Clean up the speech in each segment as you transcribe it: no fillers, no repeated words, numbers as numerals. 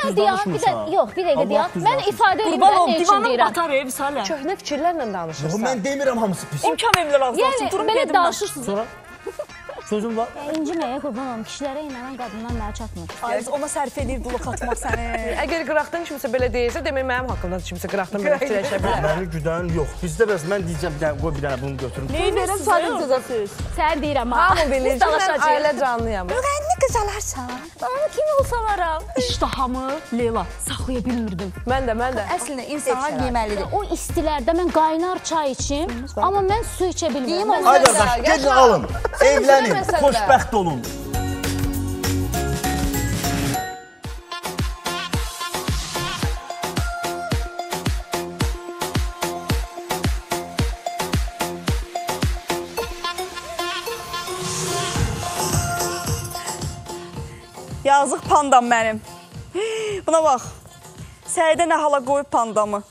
dəqiqə deyəm, yox, bir dəqiqə deyəm. Mən ifadə edeyim, mən ne üçün deyirəm. Batar ev, Salih. Köhnə fikirlərlə danışırsan. Mən demirəm hamısı pis. İmkan verirlər ağzına. Yəni, belə danışırsınız. Sonra sözüm var. İnciməyə qurban olum, kişilərə inanən qadından mənə çatmır. Ona sərf edir blok atmaq səni. Əgər qıraqdan kimsə belə deyirsə, demək mənim haqqımda kimsə qıraqdan belə fikirləşə bilər. Məni güdən yox. Bizdə bəs mən deyəcəm, qoy bir dənə bunu götürüm. Neyi verirəm, Salih cəzəsiz? Sən deyirəm, ha. Hamı bilir ki, mən ailə canlıyam. Müğənni qız alarsan. Bana kim olsa alaram. İştahamı, Leyla, saxlaya bilmirdim. Mən də. Əslində insanlar yeməlidir. O istilərdə mən qaynar çay içim, amma mən su içə bilmirəm. Ay qardaş, gedin alın. Evlənin, xoşbəxt olun. Yazıq pandam mənim. Buna bax. Səidə nə hala qoyub pandamı.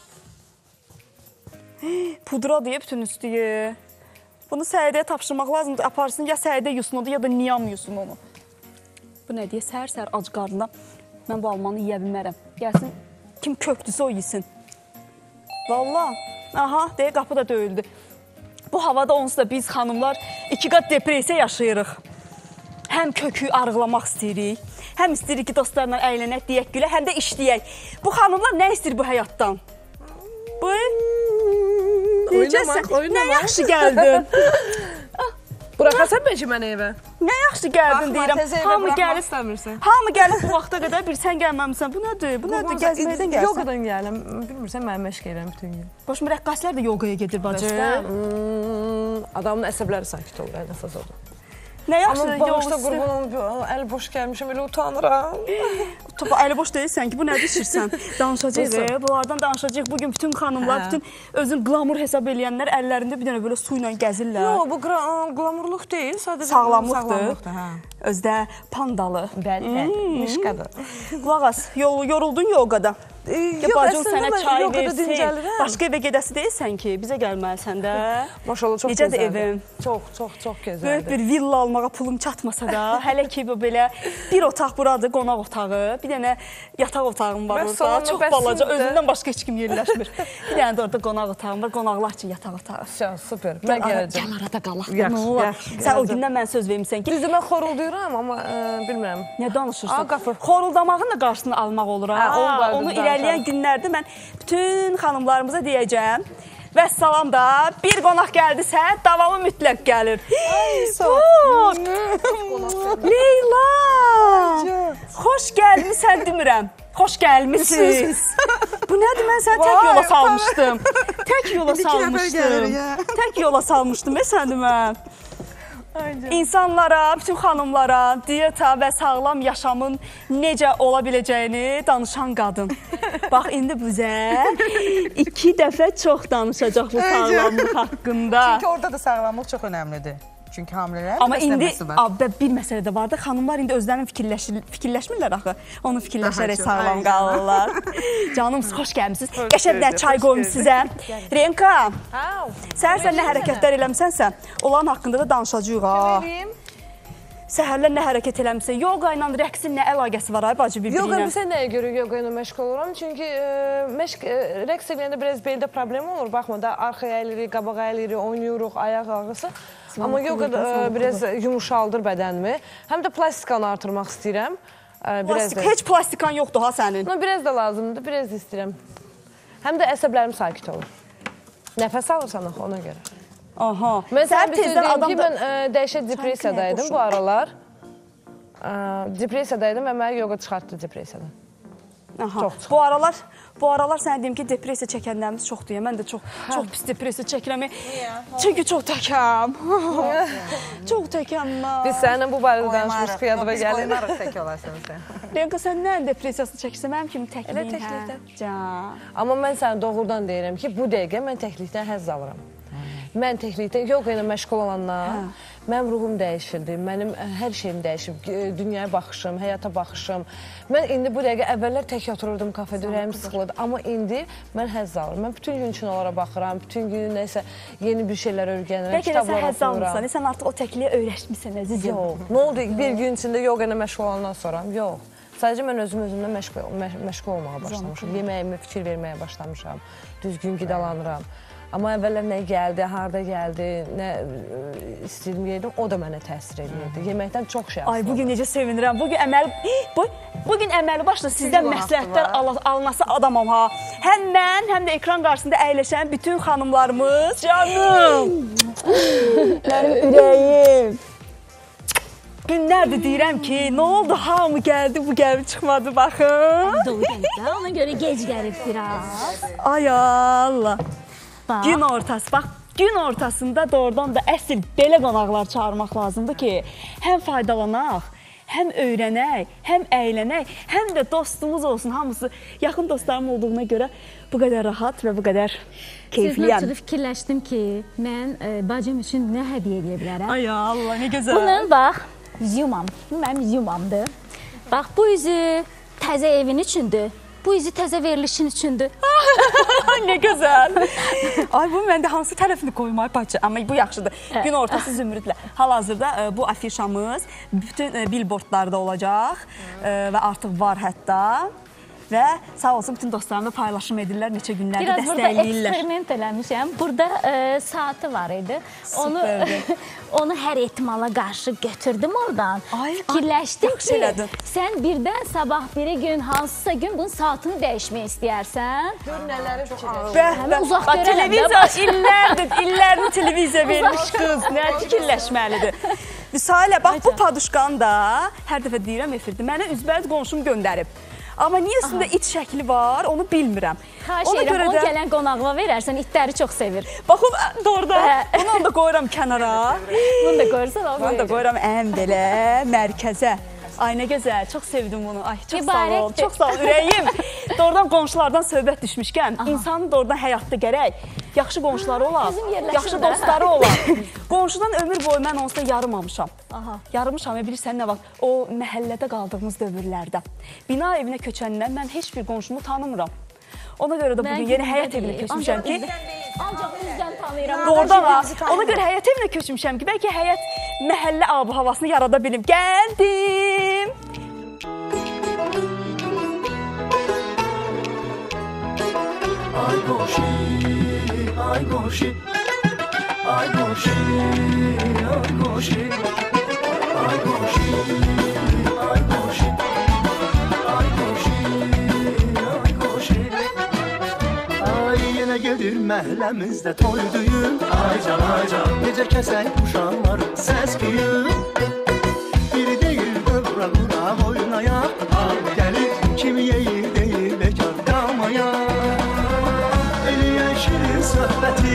Pudra deyə bütün üstüyə. Bunu Səidəyə tapşırmaq lazımdır. Aparsın ya Səidə yusun onu ya da Niyam yusun onu. Bu nə deyə? Səhər-səhər ac qarnına mən bu almanı yeyə bilmərəm. Gəlsin, kim kökdüsə o yesin. Valla. Aha, deyə qapı da döyüldü. Bu havada onsuz da biz xanımlar 2 qat depresiya yaşayırıq. Həm kökü arıqlamaq istəyirik, həm istəyirik ki, dostlarla əylənək, deyək, gülə, həm də işləyək. Bu xanımlar nə istəyir bu həyatdan? Bu? Oynamaq. Nə yaxşı gəldin? Buraxasan bəlkə mənə evə? Nə yaxşı gəldin deyirəm. Hamı gəlib istəmirsən. Hamı gəlib bu vaxta qədər bir sən gəlməmisən. Bu nədir? Bu nədir? Gəzməkdən gəlsən. Yogadan gələm. Bilmirsən, mən məşq edirəm bütün gün. Boş mürəqqəslər də yogaya gedir bacı. Adamın əsəbləri sakit olur, ən əsas odur. Nə yaxşı amma bağışda qurban olub, əli boş gəlmişəm, elə utanıram. Əli boş deyilsən ki, bu nədir işirsən? Danışacaq, bunlardan danışacaq. Bugün bütün xanımlar, bütün özün qlamur hesab eləyənlər əllərində bir dənə belə su ilə gəzirlər. Yox, bu qlamurluq deyil, sadəcə sağlamlıqdır. Özdə pandalı. Bəli, mişqadır. Qulaq as, yoruldun yogada. Yox, bacın əslində mən yogada dincəlirəm. Başqa evə gedəsi deyilsən ki, bizə gəlməlisən də. Maşallah, çox gözəldir. Necədir evim? Çox gözəldir. Böyük bir villa almağa pulum çatmasa da, hələ ki belə bir otaq buradır, qonaq otağı, bir dənə yataq otağım var orada. Çox balaca, özündən başqa heç kim yerləşmir. Bir dənə də orada qonaq otağım var, qonaqlar üçün yataq otağı. Super, mən gələcəm. Gəl arada qalaq. Sən o gündən mən söz vermişsən ki... Düzdür, mən xorulduyuram, amma bilmirəm. Nə danışırsan? Xoruldamağın da qarşısını almaq olur. Onu irəliyən günlərdə mən bütün xanımlarımıza deyəcəm. Vəssalam da, bir qonaq gəldisə, davamı mütləq gəlir. Leyla! Xoş gəlmisən demirəm. Xoş gəlmisiniz. Bu nədir, mən səni tək yola salmışdım. Tək yola salmışdım, səni mən. İnsanlara, bütün xanımlara diyeta və sağlam yaşamın necə ola biləcəyini danışan qadın. Bax, indi bizə 2 dəfə çox danışacaq bu sağlamlıq haqqında. Çünki orada da sağlamlıq çox önəmlidir. Çünki hamilələr amma indi bir məsələ də var da, xanımlar indi özlərinin fikirləşmirlər axı. Onu fikirləşərək sağlam qalırlar. Canımız, xoş gəlmişsiniz. Qəşəngdən çay qoyum sizə. Renka, səhər nə hərəkətlər eləmisənsə, onların haqqında da danışacağıq. Səhərlər nə hərəkət eləmişsən? Yoga ilə rəqsin nə əlaqəsi var, ay bacı bir-birinə? Yoga bizə nəyə görə yoga ilə məşq oluram? Çünki rəqs eləyəndə biraz beldə problem olur. Baxma da, arxaya əyirik, qabağa əyirik, oynayırıq, ayaq ağrısı. Amma yoga biraz yumuşaldır bədənimi. Həm də plastikanı artırmaq istəyirəm. Heç plastikan yoxdur ha sənin? Biraz da lazımdır, biraz da istəyirəm. Həm də əsəblərim sakit olur. Nəfəs alırsan axı ona görə. Aha. Mən sənə bir söz deyim ki, mən dəhşət depressiyadaydım bu aralar. Depressiyadaydım və mənə yoga çıxartdı depressiyadan. Bu aralar sənə deyim ki, depressiya çəkənlərimiz çoxdur. Mən də çox pis depressiya çəkirəm. Çünki çox təkəm. Çox təkəm mən. Biz səninlə bu barədə danışmışıq, yadıma gəlir. Biz qoymarıq tək olasın sən. Lenka, sən nə depressiyasını çəkirsən? Mənim kimi təkliyim, Elə təklikdən. Amma mən sənə doğrudan deyirəm ki, bu dəqiqə mən təklikdən həzz alıram. Mən təklikdə yoga ilə məşğul olandan mənim ruhum dəyişirdi, mənim hər şeyim dəyişib, dünyaya baxışım, həyata baxışım. Mən indi bu dəqiqə əvvəllər tək otururdum kafedə, ürəyim sıxılırdı, amma indi mən həzz alıram. Mən bütün gün üçün onlara baxıram, bütün gün nəsə yeni bir şeylər öyrənirəm, kitablar oxuyuram. Bəlkə də sən həzz almırsan, sən artıq o təkliyə öyrəşmirsən əzizim. Yox, nə oldu bir gün içində yoga ilə məşğul olandan sonra? Yox. Sadəcə mən özümlə məşğul olmağa başlamışam. Yeməyimə fikir verməyə başlamışam. Düzgün qidalanıram. Amma əvvəllər nə gəldi, harda gəldi, nə istəyirdim yedim, o da mənə təsir edirdi. Yeməkdən çox şey asılır. Ay, bugün necə sevinirəm. Bugün əməli başda sizdən məsləhətlər alınası adamam ha. Həm mən, həm də ekran qarşısında əyləşən bütün xanımlarımız. Canım! Mənim ürəyim. Günlərdir deyirəm ki, nə oldu, hamı gəldi, bu gəlib çıxmadı, baxın. Dolu gəlib də, ona görə gec gəlib biraz. Ay Allah. Bax. Gün ortası, bax, gün ortasında doğrudan da əsl belə qonaqlar çağırmaq lazımdır ki, həm faydalanaq, həm öyrənək, həm əylənək, həm də dostumuz olsun, hamısı yaxın dostlarım olduğuna görə bu qədər rahat və bu qədər keyfliyəm. Sizlə fikirləşdim ki, mən bacım üçün nə hədiyyə edə bilərəm? Ay Allah, nə gözəl. Bunun bax, yumam, bu mənim yumamdır. Bax, bu üzü təzə evin üçündür. Bu izi təzə verilişin üçündür. Nə gözəl. Ay, bu məndə hansı tərəfini qoymayıb bacı? Amma bu yaxşıdır. Gün ortası zümrüdlə. Hal-hazırda bu afişamız bütün billboardlarda olacaq və artıq var hətta. Və sağ olsun bütün dostlarımla paylaşım edirlər, neçə günlərdə dəstəkləyirlər. Biraz burada eksperiment eləmişəm. Burada saatı var idi. Onu hər ehtimala qarşı götürdüm oradan. Fikirləşdim ki, sən birdən sabah biri gün, hansısa gün bunun saatını dəyişmək istəyərsən. Gör nələri fikirləşdim. Həmin uzaq görərəm də. Televiziya, illərini televiziya vermiş qız. Nə fikirləşməlidir. Müsahilə, bax bu paduşkanı da hər dəfə deyirəm efirdə. Mənə üzbəyiz qonşum göndərib. Amma niyə üstündə it şəkli var, onu bilmirəm. Xahiş edirəm, onu gələn qonaqlığa verərsən, itləri çox sevir. Baxın, doğrudan, bunu da qoyuram kənara. Bunu da qoyursan, o verir. Bunu da qoyuram ən belə mərkəzə. Ay, nə gözəl, çox sevdim bunu. Ay, çox sağ ol, çox sağ ol, ürəyim. Doğrudan qonşulardan söhbət düşmüşkən, insanın doğrudan həyatda gərək yaxşı qonşuları olar, yaxşı dostları olar. Qonşudan ömür boyu mən onsuz da yarımamışam. Yarımışam, bilirsən nə vaxt? O məhəllədə qaldığımız dövrlərdə. Bina evinə köçəndən mən heç bir qonşumu tanımıram. Ona görə də bugün yeni həyət evinə köçmüşəm ki... Ancaq üzdən tanıyıram. Doğrudan ha. Ona görə həyət evinə köçmüşəm ki, bəlkə həyət məhəllə abı havasını yarada bilim. Gəldim. Ay qoşi, ay qoşi, ay qoşi, ay qoşi, ay qoşi, ay qoşi, ay qoşi, ay qoşi. Ay yenə gedir məhəlləmizdə toy düyün. Ay can, ay can, necə kəsək uşaqlar səs-küyün. Biri deyil qıvra qura oynayaq. Al gəlir kimi yeyir deyir bekar qalmayaq. Eləyən şirin söhbəti,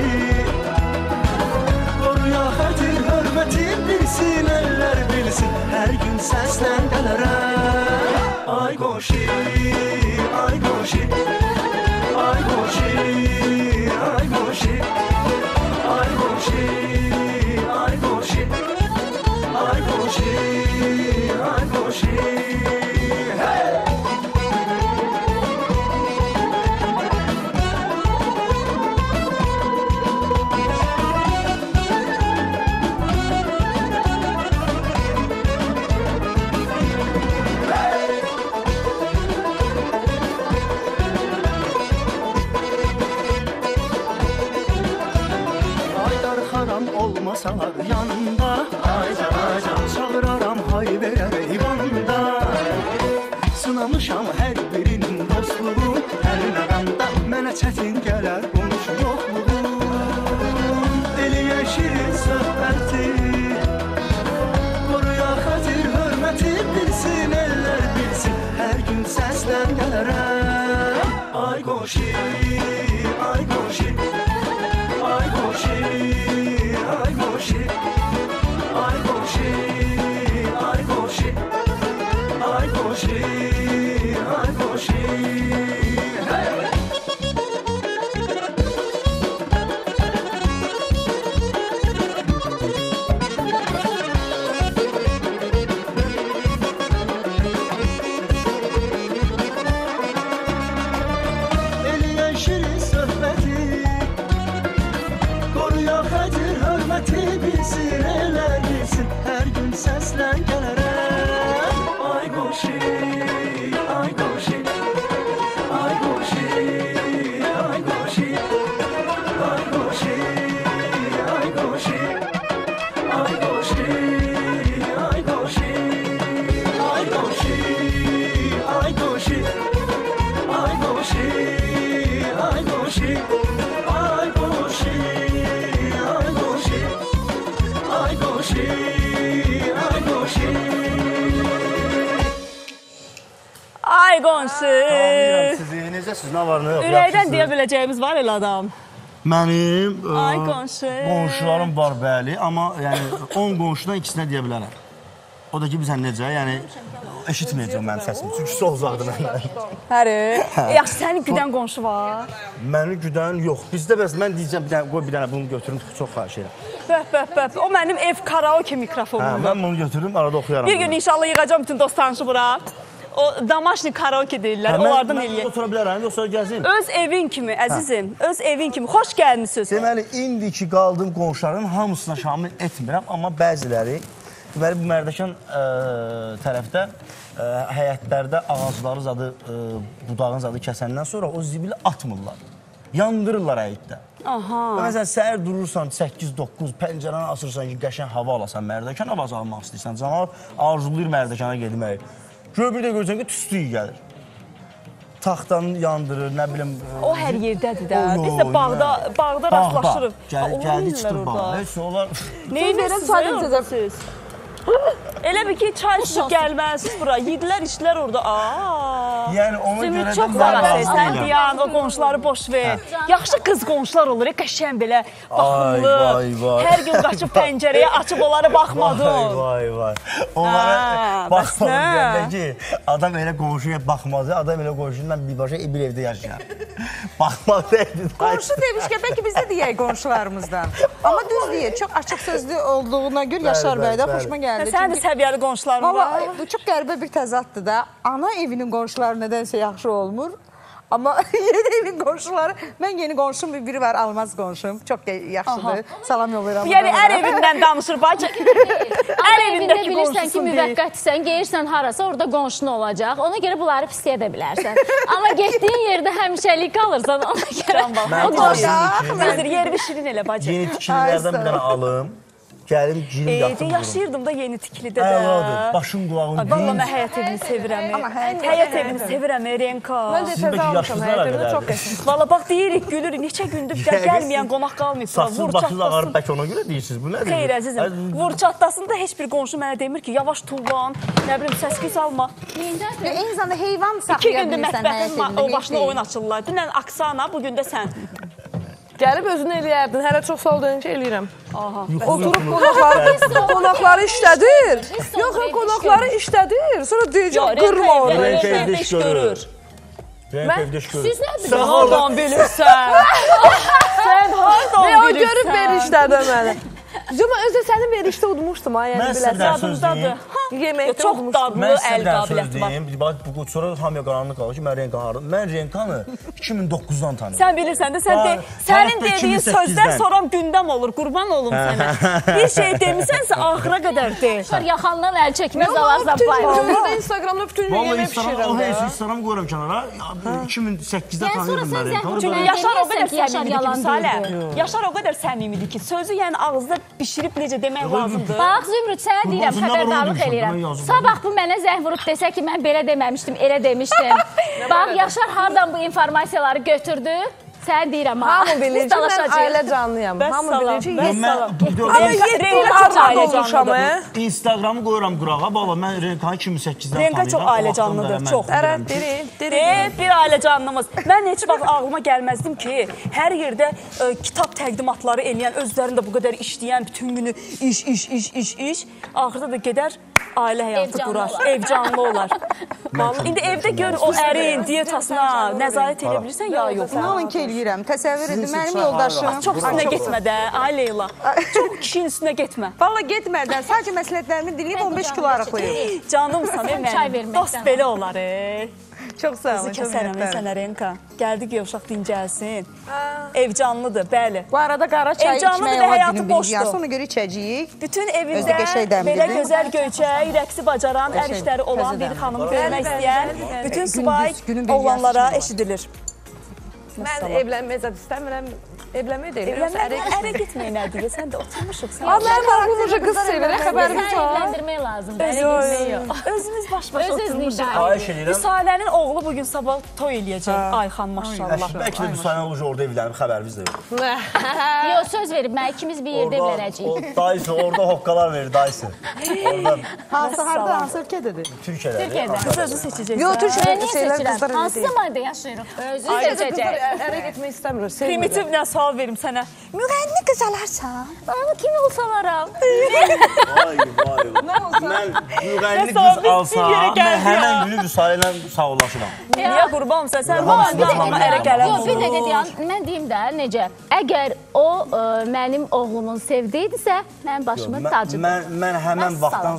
qoruya xətir hörməti, bilsin əllər bilsin, hər gün səslən gələrəm. Ay qoşi, ay qoşi, ay qoşi, ay qoşi, ay qoşi, ay qoşi, ay qoşi, ay qoşi. Olmasalar yanında, aycan aycan çağıraram hay verər eyvanda. Sınamışam hər birinin dostluğu, əlinə qanda mənə çətin gələr qonş yoxluğu. Eləyən şirin söhbəti, qoruya xətir hörməti, bilsin əllər bilsin, hər gün səslən gələrəm. Ay qoşi, ay qoşi, ay qoşi, ay qoşi, ay qoşi, ay qoşi, ay qoşi, ay qoşi. Eləyən şirin söhbəti, qoruya xətir hörməti, bilsin əllər bilsin, hər gün səslən gələrəm. Ay qoşi. Ay qonşu. Tanıyıram sizi, necəsiz, nə var, nə yox? Ürəkdən deyə biləcəyimiz var elə adam. Mənim Ay qonşu. qonşularım var, bəli, amma yəni 10 qonşudan ikisinə deyə bilərəm. O da ki, bizən necə, yəni eşitməyəcəm mənim səsimi, çünki çox uzaqdır məndən. Həri. Yaxşı, səni güdən qonşu var. Məni güdən yox. Bizdə bəs mən deyəcəm, qoy bir dənə bunu götürüm, çox xahiş edirəm. Bəh. O mənim ev karaoke Hə, mikrofonumdur. mən bunu götürüm, arada oxuyaram. Bir gün inşallah yığacam bütün dostlarınızı bura. O damaşni karaoke deyirlər, onlardan Mən eləyək. otura bilərəm, yoxsa gəzim. Öz evin kimi, əzizim, öz evin kimi. Xoş gəlmisiniz. Deməli, indiki qaldığım qonşuların hamısına şamil etmirəm, amma bəziləri, deməli, bu Mərdəkan tərəfdə həyətlərdə ağacları zadı, budağın zadı kəsəndən sonra o zibili atmırlar. Yandırırlar həyətdə. Aha. Məsələn, səhər durursan 8-9, pəncərəni açırsan ki, qəşən hava alasan Mərdəkan havası almaq istəyirsən. Canavar arzulayır Mərdəkana gedməyi. Gör bir də görürsən ki, tüstü gəlir. Taxtanı yandırır, nə bilim... O hər yerdədir də. Biz də bağda rastlaşırıq. Gəldi çıxdır bağa. Heç olar... Neyi verəm, çay içəcəksiniz? Elə bir ki, çay içib gəlməlisiniz bura. Yedilər, içdilər orada. Yəni, ona görə də... Sən deyən, o qonşuları boş ver. Yaxşı qız qonşular olur, qəşən belə baxımlı. Hər gün qaçıb pəncərəyə açıb onlara baxmadın. Vay. Onlara baxmadım gəndə ki, adam elə qonşuya baxmadı, adam elə qonşundan birbaşa bir evdə yaşayar. Baxmaq deyildi. Qonşu demişkən, bəlkə biz də deyək qonşularımızdan. Amma düz deyək, çox açıq sözlü olduğuna görə Yaşar bəydən xoşuma gəldi. Sən də səviyyəli qonşuların var. Bu çox qəribə bir təzaddır da. Ana evinin qonşuları nədənsə yaxşı olmur. Amma yeni evin qonşuları, mən yeni qonşum biri var, Almaz qonşum. Çox yaxşıdır. Salam yollayıram. Yəni, ər evindən danışır, bacı. Ər evində bilirsən ki, müvəqqətsən, geyirsən harasa, orada qonşun olacaq. Ona görə bunları pisləyə də bilərsən. Amma getdiyin yerdə həmişəlik qalırsan, ona görə. Mən Nəzir, yerimi şirin elə, bacı. yeni tikililərdən bir dənə alım. Gəlim, girim, yatım durum. Yaşayırdım da yeni tikilidə də. Əladır, başım qulağım Valla mən həyət evini sevirəm. Həyət evini sevirəm, Renka. Mən də təzə almışam, həyət evini çox qəşəng. Valla bax, deyirik, gülürük, neçə gündür gəlməyən qonaq qalmayıb. Saçsız başınız ağarıb, bəlkə ona görə deyirsiniz. Bu nədir? Xeyr, əzizim. Vur çatlasında heç bir qonşu mənə demir ki, yavaş tullan, nə bilim, səs-küy alma. Eyni zamanda heyvan 2 saxlaya gündür bilirsən həyət mətbəxin o başına oyun açırlar. Dünən Aksana, bugün də sən. Gəlib özünü eləyərdin. Hələ çox sağ ol deyən ki, eləyirəm. Oturub Qonaqları işlədir. Yox, qonaqları işlədir. Sonra deyəcəm, qırma onu. Renk evdə iş görür. Renk evdə iş görür. Siz nədir? Sən hardan bilirsən? Sən hardan Və o bilirsən? görüb verişlədə məni. Cuma özü səni verişdə udmuşdum ha, yəni Mən sizə bir dənə söz deyim. Yeməkdə Çox udmuşdum. dadlı Mən sizə əl bir dənə söz qabiliyyəti var. deyim. Sonra hamıya qaranlıq qalır ki, mən Renka hardım. Mən Renkanı 2009-dan tanıyım. Sən bilirsən də, sənin dediyin sözlər sonra gündəm olur, qurban olum sənə. Bir şey demisənsə, axıra qədər de. Yaxandan əl çəkməz alarsan paylaşır. Burada Instagramda bütün gün yemək pişirirəm. O heç Instagram qoyuram kənara. 2008-də tanıyırdım mən Renkanı. Çünki Yaşar o qədər Yaşar səmimidir yalan ki, Salə. deyildi. Yaşar o qədər səmimidir ki, sözü yəni ağızda bişirib necə demək lazımdır. Bax Zümrüd, sənə deyirəm, xəbərdarlıq eləyirəm. Sabah bu mənə zəng vurub desə ki, mən belə deməmişdim, elə demişdim. Bax, Yaşar hardan bu informasiyaları götürdü? Sənə deyirəm, ha. Hamı bilir ki, mən ailə canlıyam. Hamı bilir ki, Instagramı qoyuram qurağa. Baba, mən Renkanı 2008-dən tanıyıram. Renka çox ailə canlıdır, çox. Bir ailə canlımız. Mən heç vaxt ağlıma gəlməzdim ki, hər yerdə kitab təqdimatları eləyən, özlərində bu qədər işləyən, bütün günü iş. Axırda da gedər, ailə həyatı qurar, ev canlı olar. İndi evdə gör o ərin dietasına nəzarət edə bilirsən, ya yox. İnanın ki, eləyirəm. Təsəvvür edin, mənim yoldaşım. Çox üstünə getmə də, ay Leyla. Çox kişinin üstünə getmə. Valla getmədən, sadəcə məsləhətlərimi dinləyib 15 kilo arıqlayıb. Canımsan, mənim. Dost belə olar, Çox sağ olun, çox kəsərəm sənə Renka. Gəldik yavşaq dincəlsin. Ev canlıdır, bəli. Bu arada qara çay içmək olar günün bilgiyası, ona görə içəcəyik. Bütün evində belə gözəl göyçək, rəqsi bacaran, ər işləri olan bir xanımı görmək istəyən bütün subay oğlanlara eşidilir. Mən evlənmək istəmirəm. Evlənmək deyil, yoxsa Ərə gitmək nədir? Sən də oturmuşuq. Adlar maraqlıca qız sevirək, xəbərimiz Sən var. evləndirmək lazımdır. Ərə gitmək yox. Özümüz baş-başa oturmuşuq. Xahiş edirəm. Müsalənin oğlu bugün sabah toy eləyəcək. Ayxan maşallah. Bəlkə də Müsailən Ulucu orada evlənib, xəbərimiz də yox. Yox, söz verib, mən ikimiz bir yerdə evlənəcəyik. Dayısı, orada hoqqalar verir dayısı. Orada Hansı ölkədədir? Türkiyədə. Qız özü seçəcək. Yox, Türkiyədə Niyə şeylər seçirəm? qızlar Hansı zamanında yaşayırıq? Özü seçəcək. ərə getmək istəmir. Primitiv nə sual verim sənə. Müğənni qız alarsan. Bana kim olsa varam. Vay, vay. Mən müğənni qız alsam, mən həmən günü Müsailən sağollaşıram. Niyə qurbanım sən Hamısına ərə gələn Yox, bir dəqiqə deyəm. Mən deyim də necə. Əgər o mənim oğlumun sevdiyidirsə, mənim başımın tacıdır. Mən həmən vaxtdan,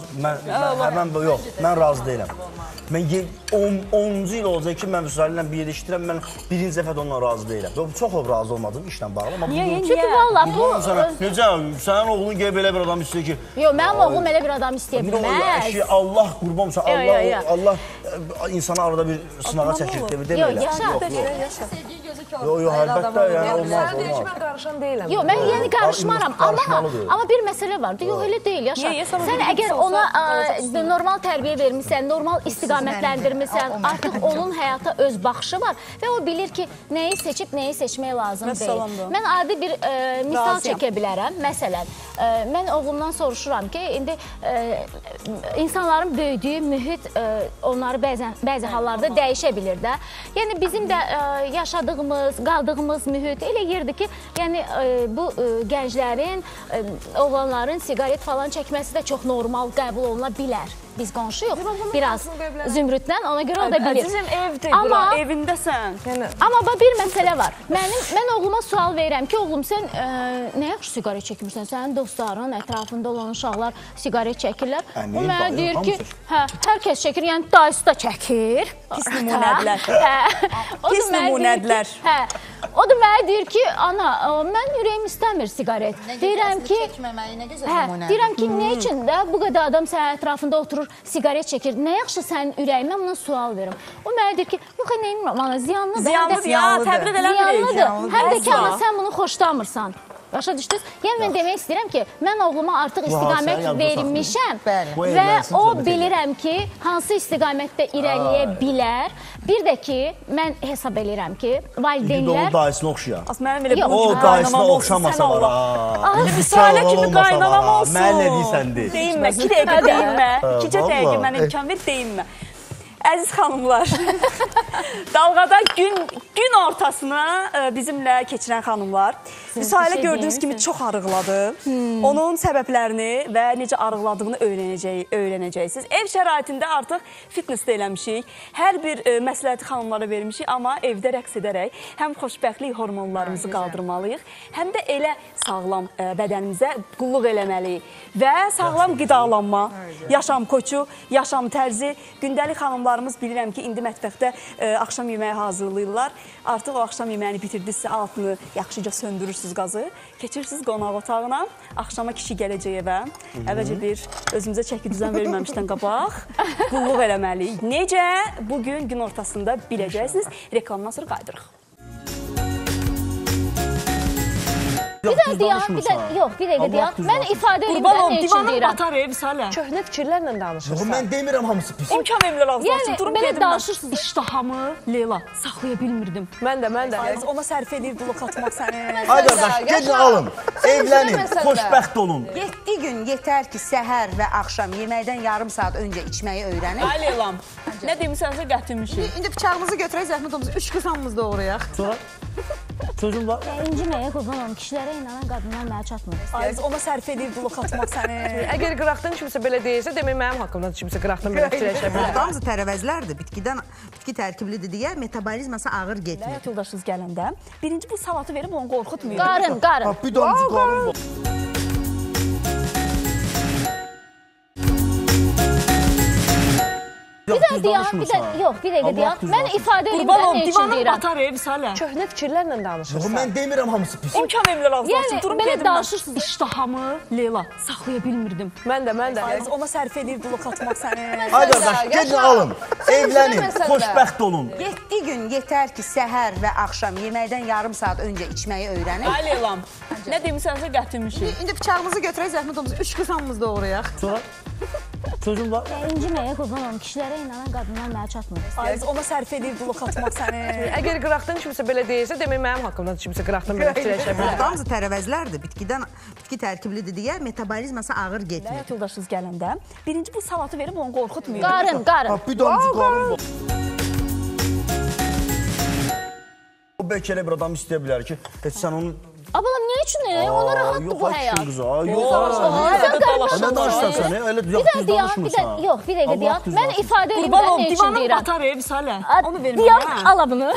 mən razı deyiləm. Mən 10-cu il olacaq ki, mən Müsailənlə bir yerdə işləyirəm, mən birinci dəfə də onunla razı deyiləm. Çox razı olmadım işlə bağlı. Çünki valla bu... Necə, sənin oğlun gəlib belə bir adam istəyir ki... Yox, mənim oğlum elə bir adam istəyə bilməz. Allah qurban olsun, Allah insanı arada bir sınağa çəkir, demə elə. Yaşa. Yox, əlbəttə, yəni olmaz. Mən qarışan deyiləm. Yox, mən yəni qarışmaram, amma bir məsələ vardır. Yox, elə deyil, yaşa. Sən əgər ona normal tərbiyə vermişsən, normal istiqamətləndirmişsən, artıq onun həyata öz baxışı var və o bilir ki, nəyi seçib, nəyi seçmək lazım deyil. Mən adi bir misal çəkə bilərəm. Məsələn, mən oğlumdan soruşuram ki, indi insanların böyüdüyü mühit onları bəzi hallarda dəyişə bilir də. Yəni, bizim də yaşadığımız, qaldığımız mühit elə yerdir ki, yəni bu gənclərin, oğlanların siqaret falan çəkməsi də çox normal qəbul oluna bilər. Biz qonşuyuq biraz Zümrüddən, ona görə o da bilir. Əzizim, evdir bura, evindəsən. Amma bir məsələ var. Mən oğluma sual verirəm ki, oğlum, sən nə yaxşı siqaret çəkmirsən? Sənin dostların, ətrafında olan uşaqlar siqaret çəkirlər. O mənə deyir ki, hər kəs çəkir, yəni dayısı da çəkir. Pis nümunədlər. Pis nümunədlər. O da mənə deyir ki, ana, mən ürəyim istəmir siqaret. Deyirəm ki, nə üçün də bu qədər adam sənin ətrafında oturur, siqaret çəkir. Nə yaxşı sənin ürəyin, mən buna sual verim. O mənə deyir ki, yox, neyim, ana, ziyanlıdır. Ziyanlıdır ya, təbrik eləmirik. Ziyanlıdır. Həm də ki, ana, sən bunu xoşlamırsan. Başa düşdünüz? Yəni, mən demək istəyirəm ki, mən oğluma artıq istiqamət vermişəm və o bilirəm ki, hansı istiqamətdə irəliyə bilər. Bir də ki, mən hesab edirəm ki, valideynlər... O dayısına oxşayar. O dayısına oxşamasa var. Müsalə kimi qaynanam olsun. Mən nə deyirsən deyil. Deyinmə, 2 dəqiqə deyinmə. 2 dəqiqə mənə imkan ver, deyinmə. Əziz xanımlar, dalğada gün ortasına bizimlə keçirən xanımlar. Müsahilə gördüyünüz kimi çox arıqladı. Onun səbəblərini və necə arıqladığını öyrənəcəksiniz. Ev şəraitində artıq fitness də eləmişik. Hər bir məsləhəti xanımlara vermişik, amma evdə rəqs edərək həm xoşbəxtlik hormonlarımızı qaldırmalıyıq, həm də elə sağlam bədənimizə qulluq eləməliyik. Və sağlam qidalanma, yaşam koçu, yaşam tərzi, gündəlik xanımlarımız bilirəm ki, indi mətbəxdə axşam yeməyi hazırlayırlar. Artıq o axşam yeməyini bitirdirsə altını yaxşıca söndürürsünüz qazı, keçirsiniz qonaq otağına, axşama kişi gələcək evə, əvvəlcə bir özümüzə çəki düzən verməmişdən qabaq, qulluq eləməliyik. Necə? Bugün gün ortasında biləcəksiniz. Reklamdan sonra qaydırıq. Bir dəqiqə deyəm. Mən ifadə edeyim də nə üçün deyirəm. Batar ev, Salə. Köhnə fikirlərlə danışırsan. Mən demirəm hamısı pis. İmkan verirlər ağzı açın. Yəni, Durub belə gedim. danışırsınız. İştahamı, Leyla, saxlaya bilmirdim. Mən də. Ona sərf edir, blok atmaq səni. Ay qardaş, gedin alın, evlənin, xoşbəxt olun. 7 gün yetər ki, səhər və axşam yeməkdən yarım saat öncə içməyi öyrənin. Ay Leylam, nə demişsənsə gətirmişik. İndi bıçağımızı götürək, zəhmət olmasa 3 qısamımızı doğrayaq. Sonra sözüm var. İnciməyə qurban olum, kişilərə inanan qadınlar mənə çatmır. Ay, ona sərf edir, blok atmaq səni. Əgər qıraqdan kimsə belə deyirsə, demək mənim haqqımda kimsə qıraqdan belə fikirləşə bilər. Hamısı tərəvəzlərdir, bitki tərkiblidir deyə metabolizması ağır getmir. Həyat yoldaşınız gələndə, birinci bu salatı verib onu qorxutmuyor. Qarın. Bir damcı qarın var. Bir də deyəm, bir dəqiqə deyəm. Mən ifadə edeyim də nə üçün deyirəm. Batar ev Salə. Köhnə fikirlərlə danışırsan. Mən demirəm hamısı pis. İmkan vermirlər ağzına. Yəni, belə danışırsınız. İştahamı, Leyla, saxlaya bilmirdim. Mən də. Ona sərf edirdi lok atmaq səni. Ay qardaş, gedin alın, evlənin, xoşbəxt olun. 7 gün yetər ki, səhər və axşam yeməkdən yarım saat öncə içməyi öyrənin. Ay Leylam, nə demisənsə gətirmişik. İndi bıçağımızı götürək, zəhmət olmasa 3 qızamımızı doğrayaq. Sonra sözüm var. İnciməyə qurban olum, kişilərə inanan qadınlar mənə çatmır. Ay, ona sərf edirdi lok atmaq səni. Əgər qıraqdan kimsə belə deyirsə, demək mənim haqqımda kimsə qıraqdan belə fikirləşə bilər. Hamısı tərəvəzlərdir, bitki tərkiblidir deyə metabolizması ağır getmir. Həyat yoldaşınız gələndə birinci bu salatı verib onu qorxutmayın. Qarın. Bir damcı qarın var. O bəlkə elə bir adam istəyə bilər ki, sən onun... Abalam, niyə üçün? Ona rahatdır bu həyat. Nə danışsan sən? Elə yaxşı danışmırsan. Yox, bir dəqiqə deyəm. Mən ifadə edeyim də nə üçün deyirəm. Batar ev Salə. Onu vermə. Deyəm, ala bunu.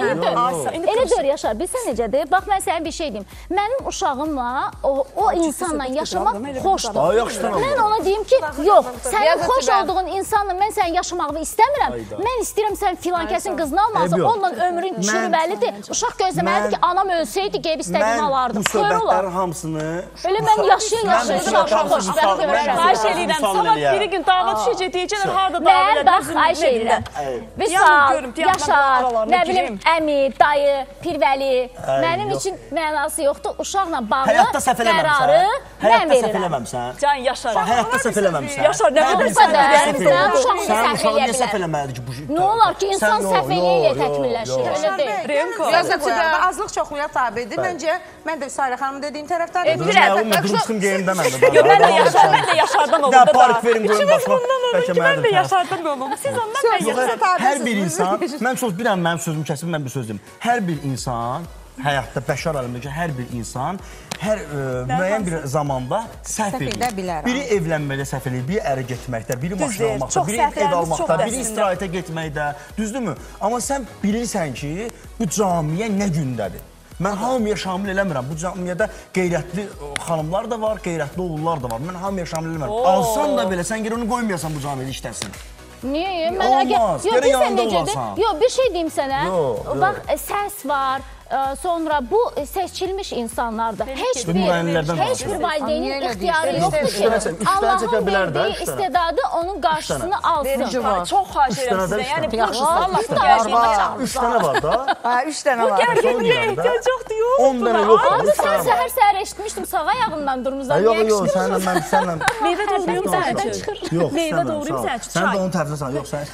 Elə dör yaşar. Bilsən necədir? Bax, mən sənə bir şey deyim. Mənim uşağımla, o insanla yaşamaq xoşdur. Mən ona deyim ki, yox, sənin xoş olduğun insanla mən sənin yaşamağı istəmirəm. Mən istəyirəm sən filan kəsin qızını almalısan. Onunla ömrün çürüməlidir. Uşaq gözləməlidir ki, anam ölsəydi, qeyb istədiyini alardım. Bu söhbətlərin hamısını... Elə mən yaşayın, xoşbəxt görürəm. Xahiş edirəm, sabah biri gün dağa düşəcək, deyəcəklər, harada dağa Mən bax, xahiş edirəm. Vüsal, Yaşar, nə bilim, əmi, dayı, Pirvəli, mənim üçün mənası yoxdur. Uşaqla bağlı qərarı mən verirəm. Can, Yaşar. Həyatda səhv eləməmsən. Yaşar, nə Bu qədər, sən uşağını səhv eləyə bilər. Nə olar ki, insan səhv eləyə təkmilləşir, elə deyil. Azlıq çoxluya tabidir. Məncə, mən də Sarı xanım dediyim tərəfdən Duruşdum geyimdə mən də. Mən də Yaşardan olum. Bir park verin, qoyun başma. Mən də Yaşardan olum. Siz ondan mən Yaşardan. Hər bir insan, mən çox bilirəm, mənim sözümü kəsib, mən bir söz deyim. Hər bir insan, həyatda, bəşər aləmindəki hər bir insan, hər müəyyən bir zamanda səhv edir. Biri evlənməkdə səhv edir, biri ərə getməkdə, biri maşın almaqda, biri ev almaqda, biri istirahətə getməkdə, düzdürmü? Amma sən bilirsən ki, bu camiyə nə gündədir? Mən hamıya şamil eləmirəm. Bu camiyyədə qeyrətli xanımlar da var, qeyrətli oğullar da var. Mən hamıya şamil eləmirəm. Alsan da belə, sən geri onu qoymayasan bu camiyyədə işləsin. Niyə? Olmaz, gərək yanında olasan. Yox, bir şey deyim sənə. Bax, səs var. Sonra bu seçilmiş insanlardır. Heç bir valideynin ixtiyarı yoxdur ki, Allahın verdiyi istedadı onun qarşısını alsın. Çox xahiş edirəm sizə. Yəni, bu var. 3 dənə var da. 3 dənə var. Bu gərginliyə ehtiyac yoxdur, yox. 10 dənə yoxdur. Abi, sən səhər eşitmişdim, sağ ayağından durmuşdan. Yox, sənlə mən sənlə... Meyvə doğruyum sən üçün. Yox, meyvə doğruyum sən üçün. Sən də onun tərəfindəsən, yox sən.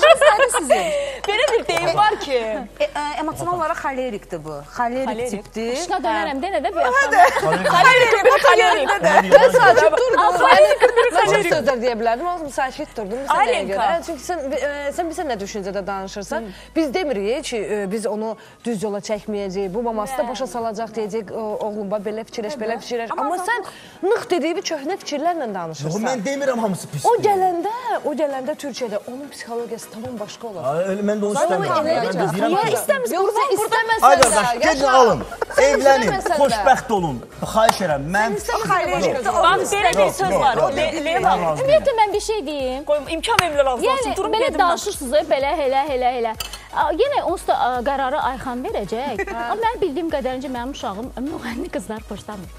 Belə bir deyim var ki... Emosional olaraq xolerikdir bu. Xolerik tipdir. Başına dönərəm, denə də bir yaxdan. Xolerik sözlər deyə bilərdim, amma sakit durdum. Çünki sən bilsən nə düşüncədə danışırsan. Biz demirik ki, biz onu düz yola çəkməyəcəyik, bu maması da başa salacaq deyəcək, oğlum, belə fikirləş, belə fikirləş. Amma sən nıq dediyi köhnə fikirlərlə danışırsan. Mən demirəm hamısı pisdir. O gələndə Türkiyədə onun psixologiyası tamam başqa olur. Mən də onu istəmirəm. Niyə istəmirsən? Gedin alın, evlənin, xoşbəxt olun. Xahiş edirəm, mən... Bax, belə bir söz var. Ümumiyyətlə, mən bir şey deyim. İmkan vermirlər ağzına. Yəni, belə danışırsınız, belə, elə. Yenə onsuz da qərarı Ayxan verəcək. Amma mən bildiyim qədərincə mənim uşağım müğənni qızlar xoşlamır.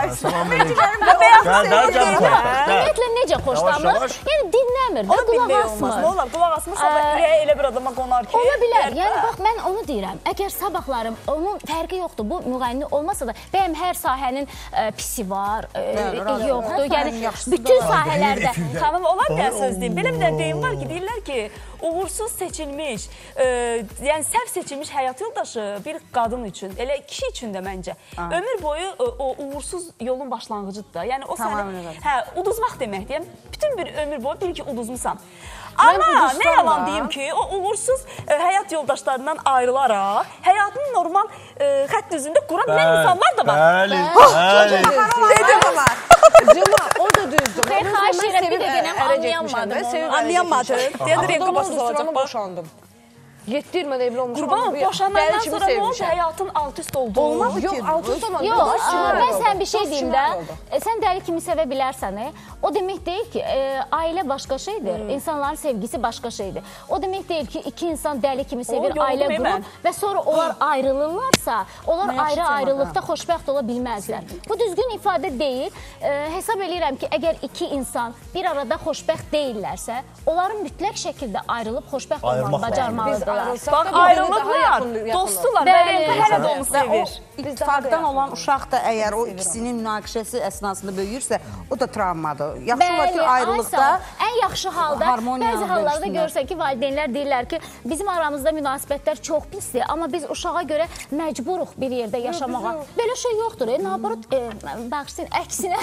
Ümumiyyətlə, necə xoşlamır? Yəni, dinləmir və qulaq asmır. Nə olar, qulaq asmırsa da ürəyə elə bir adama qonar ki... Ola bilər. Yəni, bax, mən onu deyirəm. Əgər sabahlarım, onun fərqi yoxdur. Bu müğənni olmasa da, bəyəm hər sahənin pisi var, yoxdur. Yəni, bütün sahələrdə... Xanım, olar bir söz deyim. Belə bir deyim var ki, deyirlər ki, uğursuz seçilmiş, yəni səhv seçilmiş həyat yoldaşı bir qadın üçün, elə kişi üçün də məncə, ömür boyu o uğursuz yolun başlanğıcıdır da. Yəni o səni uduzmaq deməkdir. Yəni bütün bir ömür boyu bil ki, uduzmusan. Amma nə yalan deyim ki, o uğursuz həyat yoldaşlarından ayrılaraq həyatını normal xətt düzündə quran insanlar da var. Bəli. Dedim olar. Cuma, o da düzdür. Xeyr, xahiş edirəm, bir də genəm anlayanmadım. Anlayanmadım. Deyədir, evdə başa salacaq. Boşandım. 7 il mən evli olmuşam. Qurban, boşanandan sonra nə oldu? Həyatın alt-üst oldu. Olmadı ki. Yox, alt-üst olmadı. Yox, mən sən bir şey deyim də, sən dəli kimi sevə bilərsən. O demək deyil ki, ailə başqa şeydir, insanların sevgisi başqa şeydir. O demək deyil ki, iki insan dəli kimi sevir, ailə qurur və sonra onlar ayrılırlarsa, onlar ayrı-ayrılıqda xoşbəxt ola bilməzlər. Bu düzgün ifadə deyil. Hesab edirəm ki, əgər iki insan bir arada xoşbəxt deyillərsə, onların mütləq şəkildə ayrılıb xoşbəxt olmağı bacarmalıdırlar. Bax, ayrılıqlar, dostdular, Vəliyyəndə hələ də onu sevir. İttifaqdan olan uşaq da əgər o ikisinin münaqişəsi əsnasında böyüyürsə, o da travmadır. Yaxşı olar ki, ayrılıqda ən yaxşı halda, bəzi hallarda görürsən ki, valideynlər deyirlər ki, bizim aramızda münasibətlər çox pisdir, amma biz uşağa görə məcburuq bir yerdə yaşamağa. Belə şey yoxdur. Nabarut, baxsın, əksinə,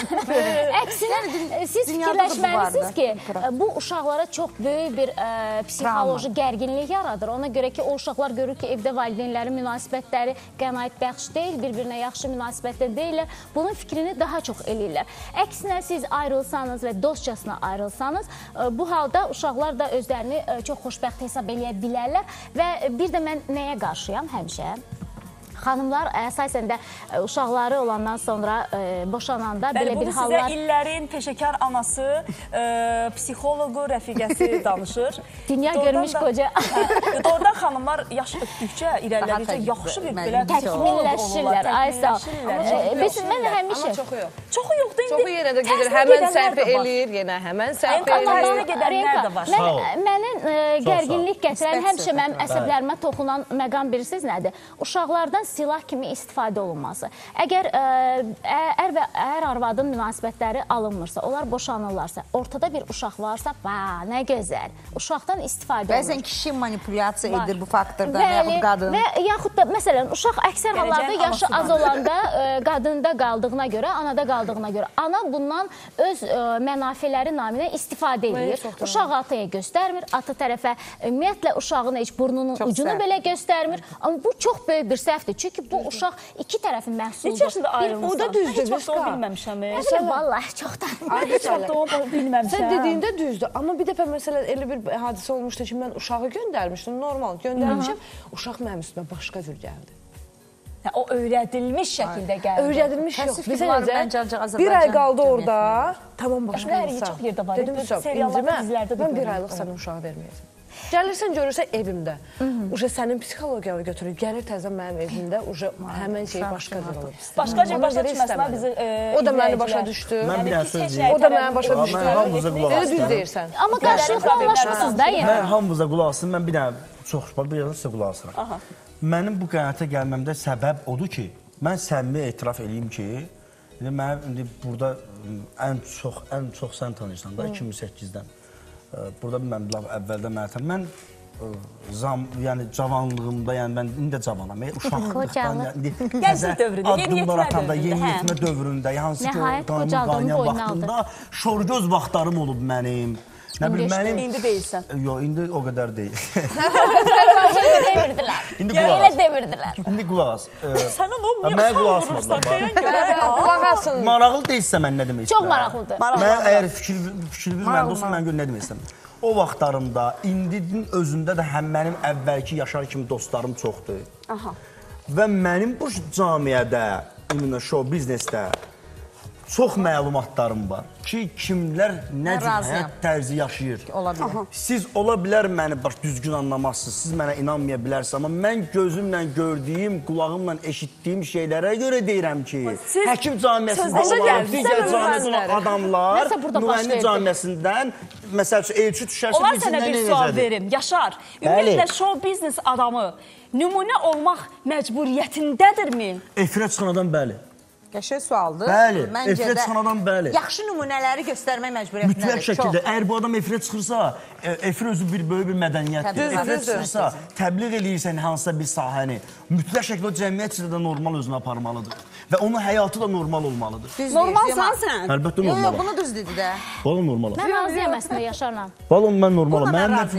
siz fikirləşməlisiniz ki, bu uşaqlara çox böyük bir psixoloji gərginlik yaradır. Ona görə ki, o uşaqlar görür ki, evdə valideynlərin münasibətləri qənaət bəxş deyil, bir-birinə yaxşı münasibətdə deyirlər. Bunun fikrini daha çox eləyirlər. Əksinə, siz ayrılsanız və dostcasına ayrılsanız, bu halda uşaqlar da özlərini çox xoşbəxt hesab eləyə bilərlər və bir də mən nəyə qarşıyam həmişə? Xanımlar əsasən də uşaqları olandan sonra boşananda belə bir hallar... Sizə illərin peşəkar anası, psixologu, rəfiqəsi danışır. Dünya görmüş qoca. Oradan xanımlar yaş ötdükcə, irəlilədikcə yaxşı bir belə təkmilləşirlər. Ay sağ ol. Mən həmişə... Amma çoxu yox. Çoxu yoxdur indi. Çoxu yenə də gedir, həmən səhvi eləyir, yenə həmən səhvi eləyir. Gedənlər də var. Mənim gərginlik gətirən, həmişə mənim əsəblərimə toxunan məqam bilirsiniz nədir? Uşaqlardan silah kimi istifadə olunması. Əgər ər və ər-arvadın münasibətləri alınmırsa, onlar boşanırlarsa, ortada bir uşaq varsa, nə gözəl. Uşaqdan istifadə olunur. Bəzən kişi manipulyasiya edir bu faktordan, yaxud qadın. Və yaxud da, məsələn, uşaq əksər hallarda yaşı az olanda qadında qaldığına görə, anada qaldığına görə, ana bundan öz mənafeləri naminə istifadə edir. Uşaq ataya göstərmir, ata tərəfə ümumiyyətlə uşağın heç burnunun ucunu belə göstərmir. Amma bu çox böyük bir səhvdir. Çünki bu uşaq iki tərəfin məhsuludur. Neçə yaşında ayrılmışsan? O da düzdür. Heç vaxt onu bilməmişəm. Vallahi çoxdan. Heç vaxt onu bilməmişəm. Sən dediyində düzdür. Amma bir dəfə məsələn elə bir hadisə olmuşdu ki, mən uşağı göndərmişdim, normal göndərmişəm. Uşaq mənim üstümə başqa cür gəldi. O öyrədilmiş şəkildə gəldi. Öyrədilmiş yox. Bizə necə? Bir ay qaldı orada. Tamam, başqa insan. Çox yerdə var. Dedim, seriallarda, dizilərdə də mən bir aylıq sənə uşağı verməyəcəm. Gəlirsən, görürsən evimdə. Uca sənin psixologiyanı götürür. Gəlir təzən mənim evimdə. Uca həmən şey başqa cür olur. Başqa cür başa düşməsinə bizi o da məni başa düşdü. Mən bir söz deyim. O da mənə başa düşdü. Mən hamınıza qulaq asdım. Düz deyirsən. Amma qarşılıqlı anlaşmısınız da yəni. Mən hamınıza qulaq asdım. Mən bir dənə çox bir yana sizə qulaq asıram. Mənim bu qənaətə gəlməmdə səbəb odur ki, mən səmimi etiraf eləyim ki, mənim indi burada ən çox sən tanıyırsan da 2008-dən. Burada mən əvvəldə mənətəm. Mən yəni cavanlığımda, yəni mən indi də cavanam. Uşaqlıqdan, addımlar atanda, yeniyetmə dövründə, hansı ki o qaynayan vaxtında şorgöz vaxtlarım olub mənim. İndi deyilsən. Yox, indi o qədər deyil. Elə demirdilər. İndi qulaq as. Sənə nə olmuyor? Mənə qulaq asmadılar. Qulaq asın. Maraqlı deyilsə mən nə demək istəyirəm? Çox maraqlıdır. Mən əgər fikir bilməyəm, dostum, mən nə demək istəyirəm? O vaxtlarımda, indinin özündə də həm mənim əvvəlki yaşar kimi dostlarım çoxdur. Və mənim bu camiyyədə, show biznesdə çox məlumatlarım var ki, kimlər nə cür həyat tərzi yaşayır. Siz ola bilər məni düzgün anlamazsınız, siz mənə inanmaya bilərsiniz, amma mən gözümlə gördüyüm, qulağımla eşitdiyim şeylərə görə deyirəm ki, həkim camiyyəsində olan, digər camiyyəsində olan adamlar, müğənni camiyyəsindən, məsəl üçün, elçi düşərsə, onlar sənə bir sual verim, Yaşar, ümumiyyətlə show biznes adamı nümunə olmaq məcburiyyətindədirmi? Efirə çıxan adam bəli. Qəşəng sualdır. Bəli, efirə çıxan adam bəli. Yaxşı nümunələri göstərmək məcburiyyətindədir. Mütləq şəkildə, əgər bu adam efirə çıxırsa, efir özü böyük bir mədəniyyətdir. Efirə çıxırsa, təbliğ eləyirsən hansısa bir sahəni, mütləq şəkildə o cəmiyyət içində də normal özünü aparmalıdır. Və onun həyatı da normal olmalıdır. Normalsan sən? Əlbəttə normalam. Yox, bunu düz dedi də. Valla normalam. Mən razıyam əslində Yaşarla. Valla mən normalam. Mənim nə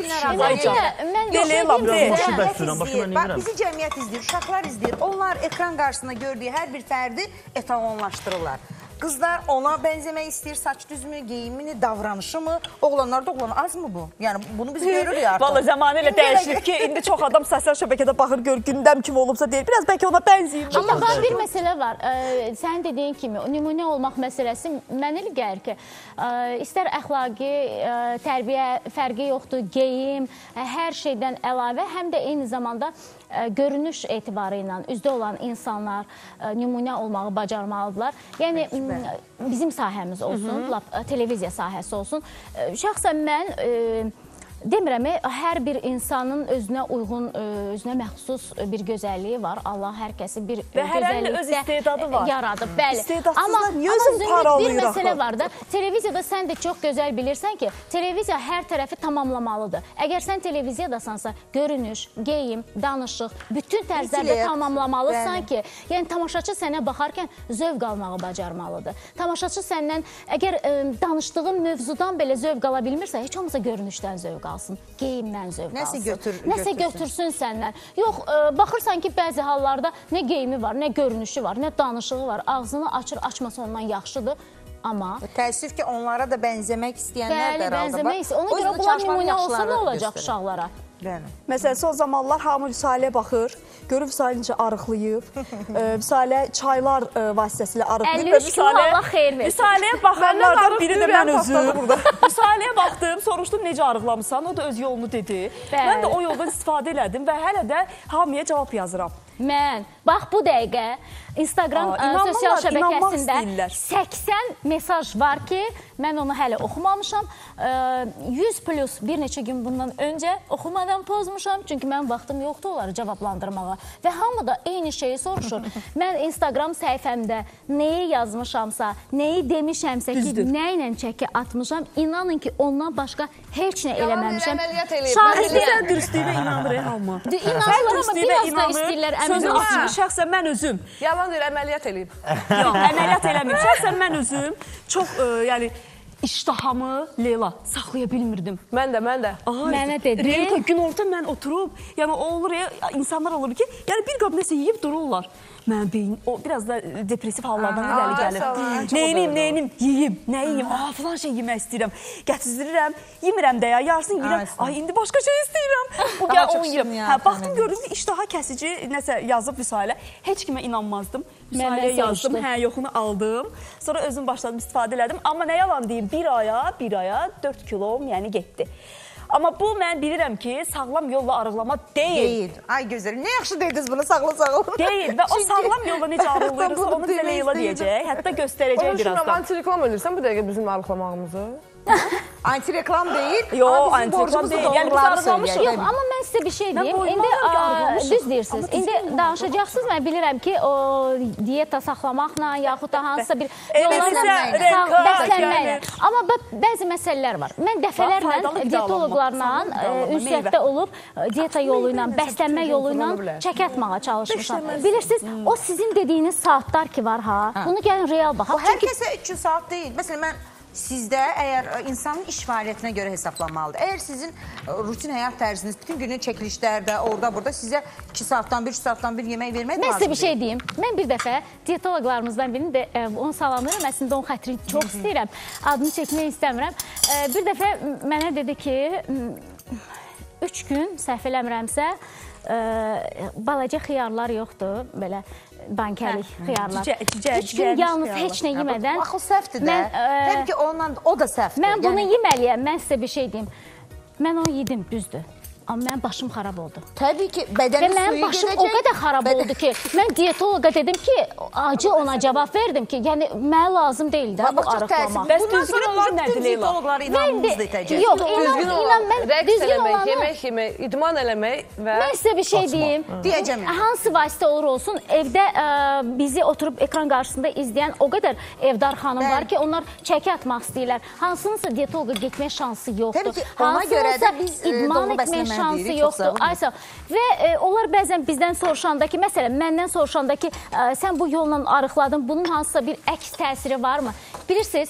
Bizi cəmiyyət izləyir, uşaqlar izləyir. Onlar ekran qarşısında gördüyü hər bir fərdi etalonlaşdırırlar. qızlar ona bənzəmək istəyir, saç düzmü, geyimini, davranışı mı? Oğlanlar da oğlan az mı bu? Yəni bunu biz görürük artıq. Valla zamanı ilə dəyişib ki, indi çox adam sosial şəbəkədə baxır, gör gündəm kim olubsa deyir. Biraz bəlkə ona bənzəyir. Amma bax bir məsələ var. Sən dediyin kimi nümunə olmaq məsələsi mənə elə gəlir ki, istər əxlaqi, tərbiyə fərqi yoxdur, geyim, hər şeydən əlavə, həm də eyni zamanda görünüş etibarı ilə üzdə olan insanlar nümunə olmağı bacarmalıdırlar. Yəni bizim sahəmiz olsun, televiziya sahəsi olsun. Şəxsən mən demirəm, hər bir insanın özünə uyğun, özünə məxsus bir gözəlliyi var. Allah hər kəsi bir gözəllikdə yaradıb. Bəli. Amma zümrüd bir məsələ var da, televiziyada sən də çox gözəl bilirsən ki, televiziya hər tərəfi tamamlamalıdır. Əgər sən televiziyadasansa, görünüş, geyim, danışıq, bütün tərzlərdə tamamlamalısan ki, yəni tamaşaçı sənə baxarkən zövq almağı bacarmalıdır. Tamaşaçı səndən, əgər danışdığın mövzudan belə zövq ala bilmirsə, heç olmasa görünüşdən zövq alsın, geyimdən zövq alsın. Nəsə götürsün səndən. Yox, baxırsan ki, bəzi hallarda nə geyimi var, nə görünüşü var, nə danışığı var. Ağzını açır, açması ondan yaxşıdır. Amma təəssüf ki, onlara da bənzəmək istəyənlər də herhalde var. Ona görə bunlar nümunə olsa nə olacaq uşaqlara? Məsələn, son zamanlar hamı Vüsaləyə baxır, görür Vüsalə necə arıqlayıb, Vüsalə çaylar vasitəsilə arıqlayıb. 53 gün Allah xeyir versin. Vüsaləyə baxanlardan biri də mən özüm. Vüsaləyə baxdım, soruşdum necə arıqlamısan, o da öz yolunu dedi. Mən də o yoldan istifadə elədim və hələ də hamıya cavab yazıram. Mən, bax bu dəqiqə Instagram sosial şəbəkəsində 80 mesaj var ki, mən onu hələ oxumamışam. 100 plus bir neçə gün bundan öncə oxumadan pozmuşam. Çünki mənim vaxtım yoxdur onları cavablandırmağa. Və hamı da eyni şeyi soruşur. Mən Instagram səhifəmdə nəyi yazmışamsa, nəyi demişəmsə ki, nə ilə çəki atmışam, inanın ki, ondan başqa heç nə eləməmişəm. Sən dürüstlüyünə inanır hamı. İnanırlar, amma biraz da istəyirlər. Sözü açmış, şəxsən mən özüm. Yalan deyir, əməliyyat eləyib. Yox, əməliyyat eləməyib. Şəxsən mən özüm çox, yəni, iştahamı Leyla saxlaya bilmirdim. Mən də. Mənə dedi. Renka, gün orta mən oturub, yəni olur ya, insanlar olur ki, yəni bir qab nəsə yiyib dururlar. Mənim beynim, o biraz da depressiv hallardan irəli gəlir. Neynim, yiyim, nə yiyim, falan şey yemək istəyirəm. Gətizdirirəm, yemirəm də ya, yarısını yiyirəm. Ay, indi başqa şey istəyirəm. Bu gəl onu yiyirəm. Baxdım, gördüm ki, iştaha kəsici nəsə yazıb Vüsalə. Heç kimə inanmazdım. Vüsaləyə yazdım, yoxunu aldım. Sonra özüm başladım, istifadə elədim. Amma nə yalan deyim, bir aya 4 kilom, yəni getdi. Amma bu mən bilirəm ki, sağlam yolla arıqlama deyil. Ay gözəl, nə yaxşı dediniz bunu, sağlam. Deyil və o sağlam yolla necə arıqlayırsa onu bizə Leyla deyəcək, hətta göstərəcək birazdan. Onun üçün anti-reklam edirsən bu dəqiqə bizim arıqlamağımızı? Anti-reklam deyil. Yox, anti-reklam deyil. Yəni biz arıqlamışıq. Yox, amma mən sizə bir şey deyim. İndi düz deyirsiniz. İndi danışacaqsınız. Mən bilirəm ki, o diyeta saxlamaqla, yaxud da hansısa bir yollarla bəslənməklə. Amma bəzi məsələlər var. Mən dəfələrlə diyetologlarla ünsiyyətdə olub, diyeta yolu ilə, bəslənmə yolu ilə çəki atmağa çalışmışam. Bilirsiniz, o sizin dediyiniz saatlar ki var ha, bunu gəlin real baxaq. O hər kəsə 3 saat deyil. Məsələn, mən sizdə əgər insanın iş fəaliyyətinə görə hesablanmalıdır. Əgər sizin rutin həyat tərziniz, bütün günün çəkilişlərdə, orada, burada sizə 2 saatdan 1, 3 saatdan 1 yemək vermək lazımdır. Mən sizə bir şey deyim. Mən bir dəfə diyetologlarımızdan birini də onu salamlayıram. Əslində onun xətrini çox istəyirəm. Adını çəkmək istəmirəm. Bir dəfə mənə dedi ki, 3 gün səhv eləmirəmsə, balaca xiyarlar yoxdur, belə bankərlik xiyarlar. 3 gün yalnız heç nə yemədən. Axı səhvdir də. Təbii ki, o da səhvdir. Mən bunu yeməliyəm, mən sizə bir şey deyim. Mən onu yedim, düzdür. Amma mənim başım xarab oldu. Təbii ki, bədənin suyu gedəcək. Və mənim başım o qədər xarab oldu ki, mən diyetoloqa dedim ki, acı ona cavab verdim ki, yəni mənə lazım deyil də bu arıqlamaq. Bəs düzgün olan nədir Leyla? Diyetologları inanmızda itəcək. Yox, inan, mən düzgün olanı... Yemək yemək, idman eləmək və... Mən sizə bir şey deyim. Deyəcəm. Hansı vasitə olur olsun, evdə bizi oturub ekran qarşısında izləyən o qədər evdar xanım var ki, onlar çəki atmaq istəyirlər. Hansınızsa diyetoloqa getmək şansı yoxdur. Təbii ki, ona görə də biz dolu bəsləmə şansı yoxdur. Aysa və onlar bəzən bizdən soruşanda ki, məsələn, məndən soruşanda ki, sən bu yolla arıqladın, bunun hansısa bir əks təsiri varmı? Bilirsiniz,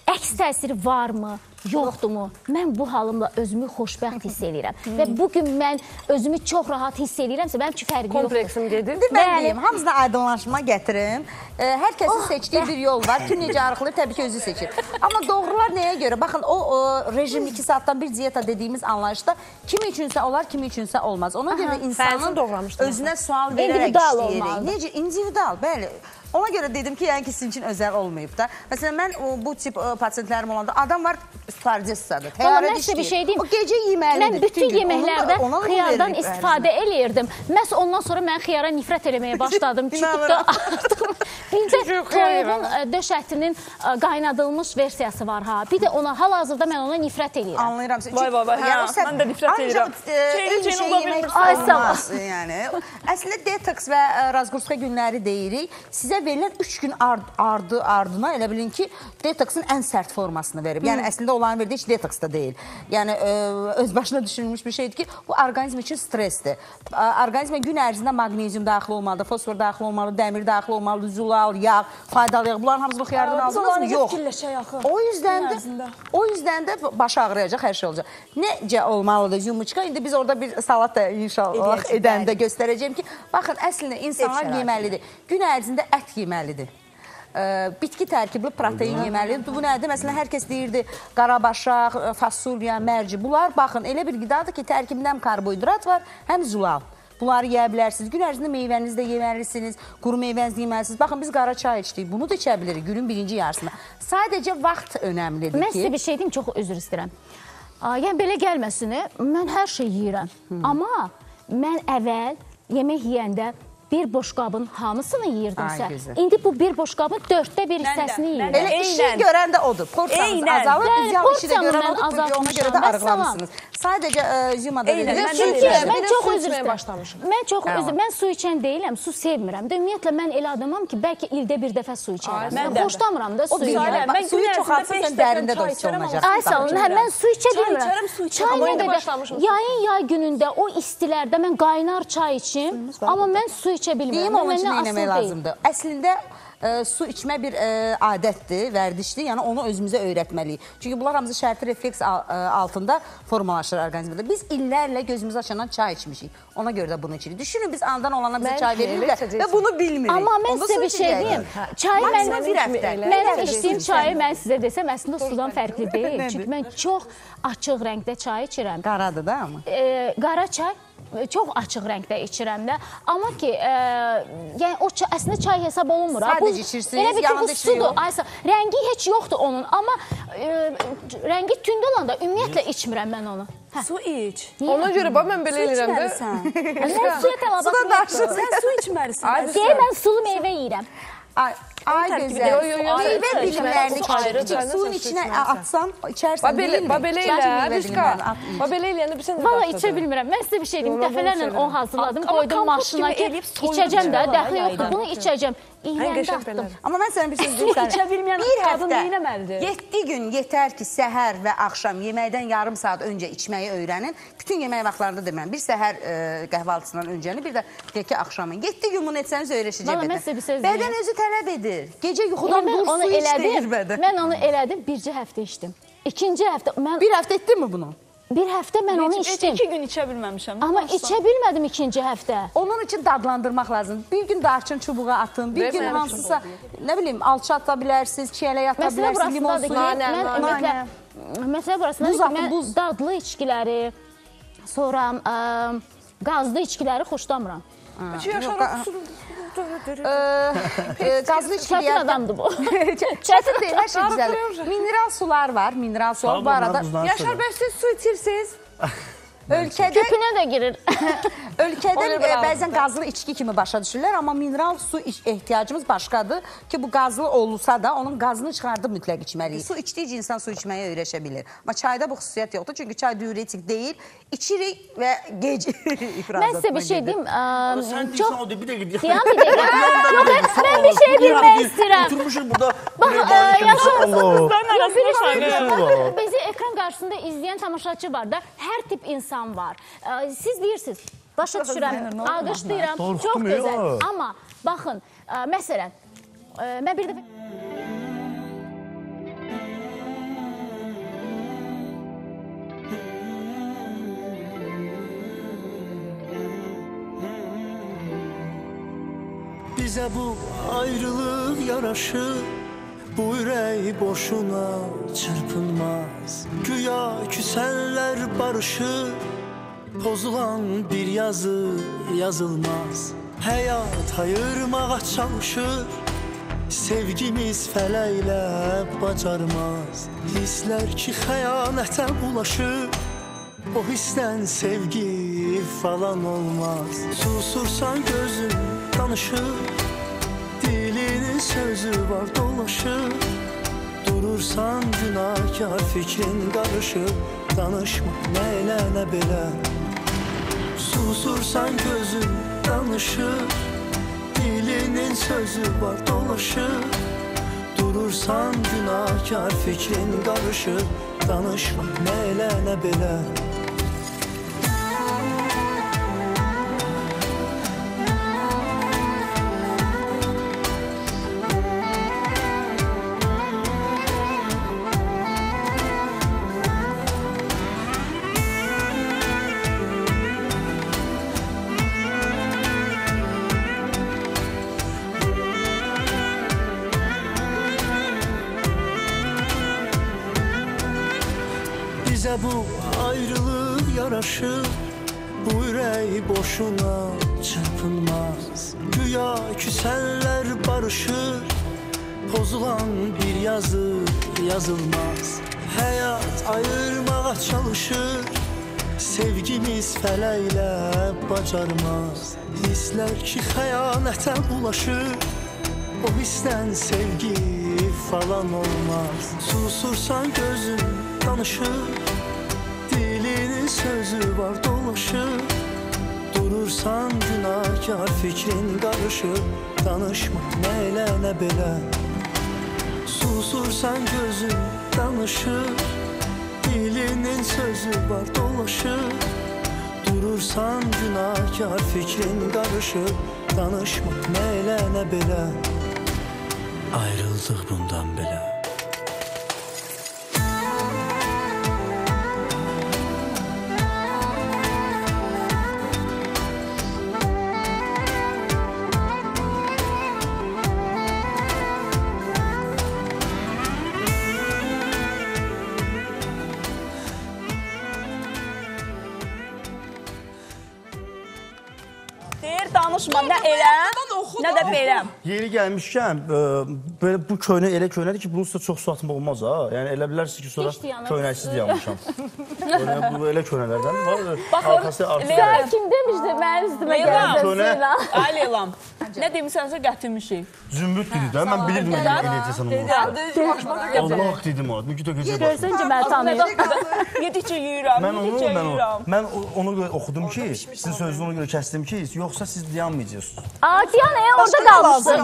əks təsiri varmı, yoxdurmu? Mən bu halımla özümü xoşbəxt hiss edirəm. Və bugün mən özümü çox rahat hiss edirəmsə, mənim üçün fərqi yoxdur. Kompleksim gedir. Mən deyim, hamısına aydınlaşma gətirim. Hər kəsin seçdiyi bir yol var. Kim necə arıqlayır, təbii ki, özü seçir. Amma doğrular nəyə görə? Baxın, o rejim 2 saatdan bir diyeta dediyimiz anlayışda kim üçünsə olar, kim üçünsə olmaz. Ona görə insanın özünə sual verərək işləyirik. Necə? İndividual, bəli. Ona görə dedim ki, yəni ki, sizin üçün özəl olmayıb da. Məsələn, mən bu tip pasiyentlərim olanda, adam var stardessadır, təyyarədə işləyir. O gecə yeməlidir. Mən bütün yeməklərdə xiyardan istifadə eləyirdim. Məhz ondan sonra mən xiyara nifrət eləməyə başladım. Çünki artıq bincə toyuğun döş ətinin qaynadılmış versiyası var ha. Bir də ona hal-hazırda mən ona nifrət eləyirəm. Anlayıram. Vay, mən də nifrət eləyirəm. Eyni şey yemək olmaz. Əslində detoks və razqurska günləri deyirik. Sizə verilən 3 gün ardına elə bilin ki, detoksun ən sərt formasını verib. Yəni, əslində olanı verdiyi heç detoks da deyil. Yəni, öz başına düşünülmüş bir şeydir ki, bu orqanizm üçün stresdir. Orqanizmə gün ərzində maqnezium daxil olmalıdır, fosfor daxil olmalıdır, dəmir daxil olmalıdır, zulal, yağ, faydalı yağ. Bunların hamısını xiyardan aldınız mı? Yox. O yüzdən də baş ağrıyacaq, hər şey olacaq. Necə olmalıdır yumuşka? İndi biz orada bir salat da inşallah edəndə göstərəcəyim ki, baxın, əslində insanlar yeməlidir. Gün ərzində ət yeməlidir. Bitki tərkibli protein yeməlidir. Bu nədir? Məsələn, hər kəs deyirdi, qarabaşaq, fasulya, mərci. Bunlar, baxın, elə bir qidadır ki, tərkibində həm karbohidrat var, həm zulal. Bunları yeyə bilərsiniz. Gün ərzində meyvənizi də yeməlisiniz, quru meyvənizi yeməlisiniz. Baxın, biz qara çay içdik. Bunu da içə bilirik günün birinci yarısında. Sadəcə vaxt önəmlidir ki... Mən sizə bir şey deyim, çox üzr istəyirəm. Yəni, belə gəlməsin, mən hər şey yeyirəm. Amma mən əvvəl yemək yeyəndə bir boşqabın hamısını yeyirdimsə, indi bu bir boşqabın 4də 1 hissəsini yeyirəm. Elə işi görən də odur. Porsiyanız azalır, ideal işi də görən odur, çünki ona görə də arıqlamışsınız. Sadəcə zümada verir. Mən su içən deyiləm, su sevmirəm. Ümumiyyətlə, mən elə adamam ki, bəlkə ildə bir dəfə su içərəm. Mən xoşlamıram da suyu. Suyu çox atırsan, dərində də su olmayacaq. Ay sağ olun, mən su içə bilmirəm. Çay nə qədər? Yayın yay günündə o istilərdə mən qaynar çay içim, amma mən su içə bilmirəm. Deyim, onun üçün neynəmək lazımdır? Əslində, su içmə bir adətdir, vərdişdir. Yəni, onu özümüzə öyrətməliyik. Çünki bunlar hamısı şərti refleks altında formalaşır orqanizmdə. Biz illərlə gözümüzü açanan çay içmişik. Ona görə də bunu içirik. Düşünün, biz andan olana bizə çay verirlər və bunu bilmirik. Amma mən sizə bir şey deyim. Çayı mənim içdiyim çayı mən sizə desəm, əslində sudan fərqli deyil. Çünki mən çox açıq rəngdə çay içirəm. Qaradır da amma. Qara çay çox açıq rəngdə içirəm də. Amma ki, yəni o əslində çay hesab olunmur. Sadəcə içirsiniz, yanında içmək yox. Rəngi heç yoxdur onun, amma rəngi tünd olanda ümumiyyətlə içmirəm mən onu. Su iç. Ona görə, bax, mən belə eləyirəm də. Mən suya tələbat Sən su içməlisən. Deyək, mən sulu meyvə yeyirəm. Ay gözəl. Meyvə bilimlərini suyun içinə atsan, içərsən deyilmi? Babelə elə, Rüzqa. Babelə eləyəndə bir sən də Valla içə bilmirəm. Mən sizə bir şey deyim, dəfələrlə o hazırladım, qoydum maşına ki, içəcəm də, dəxli yoxdur, bunu içəcəm. İyləndə atdım. Amma mən sənə bir söz deyim sənə. İçə bilməyən qadın neynəməlidir? 7 gün yetər ki, səhər və axşam yeməkdən yarım saat öncə içməyi öyrənin. Bütün yemək vaxtlarında demirəm. Bir səhər qəhvaltısından öncəni, bir də deyək ki, axşamın. 7 gün bunu etsəniz öyrəşəcək bədən. Bədən özü tələb edir. Gecə yuxudan dur, su iç deyir bədən. Mən onu elədim, bircə həftə içdim. İkinci həftə... Bir həftə etdin mi bunu? Bir həftə mən onu içdim. 2 gün içə bilməmişəm. Amma içə bilmədim ikinci həftə. Onun üçün dadlandırmaq lazım. Bir gün darçın çubuğa atın, bir gün hansısa, nə bileyim, alça ata bilərsiniz, çiyələk ata bilərsiniz, limon suyu. Məsələ burasındadır ki, mən dadlı içkiləri, sonra qazlı içkiləri xoşlamıram. Qazlı içki deyərdən adamdır bu. Çətin deyil, hər şey güzəlir. Mineral sular var, mineral sular. Bu arada Yaşar bəy, siz su içirsiniz. Köpünə də girir. Ölkədə bəzən qazlı içki kimi başa düşürlər, amma mineral su ehtiyacımız başqadır ki, bu qazlı olursa da onun qazını çıxardıb mütləq içməliyik. Su içdikcə insan su içməyə öyrəşə bilir. Amma çayda bu xüsusiyyət yoxdur, çünki çay diuretik deyil, içirik və gec Mən sizə bir şey deyim. Sən deyirsən o deyil, bir dəqiqə deyəm. Deyəm bir dəqiqə. Mən bir şey bilmək istəyirəm. Oturmuşuz burada. Bizi ekran qarşısında izləyən tamaşaçı var da, hər tip insan var. Siz deyirsiniz, başa düşürəm, alqışlayıram, çox gözəl. Amma baxın, məsələn, mən bir dəfə... Bizə bu ayrılıq yaraşır, bu ürək boşuna çırpınmaz. Güya küsənlər barışır, pozulan bir yazı yazılmaz. Həyat ayırmağa çalışır, sevgimiz fələklə bacarmaz. Hisslər ki xəyanətə bulaşır, o hissdən sevgi falan olmaz. Susursan gözün danışır, dilinin sözü var dolaşır. Durursan günahkar fikrin qarışır, danışma nə elə nə belə. Susursan gözün danışır, dilinin sözü var dolaşır. Durursan günahkar fikrin qarışır, danışma nə elə nə belə. Bizə bu ayrılıq yaraşır, bu ürək boşuna çırpınmaz. Güya küsənlər barışır, pozulan bir yazı yazılmaz. Həyat ayırmağa çalışır, sevgimiz fələklə bacarmaz. Hisslər ki xəyanətə bulaşır, o hissdən sevgi falan olmaz. Susursan gözün danışır, dilinin sözü var dolaşır. Durursan günahkar fikrin qarışır, danışma nə elə nə belə. Susursan gözün danışır, dilinin sözü var dolaşır. Durursan günahkar fikrin qarışır, danışma nə elə nə belə. Ayrıldıq bundan belə. Deyir danışma nə elə, nə də belə. Yeri gəlmişkən, belə bu köynə elə köynədir ki, bunun üstə çox su atmaq olmaz ha. Yəni elə bilərsiniz ki, sonra köynəksiz yanmışam. Bu elə köynələrdən var. Arxası Sən kim demişdi mənim üstümə gələcəksinə? Ay Leylam, nə demisənsə gətirmişik. Zümrüd dedi də, mən bilirdim nə edəcəksən onu. Allah dedim o, bir də gecə başım. Görsən ki, mən tanıyım. Yedikcə yeyirəm, Mən onu oxudum ki, sizin sözünü ona görə kəsdim ki, yoxsa siz dayanmayacaqsınız. Diyanaya orada qalmışsın.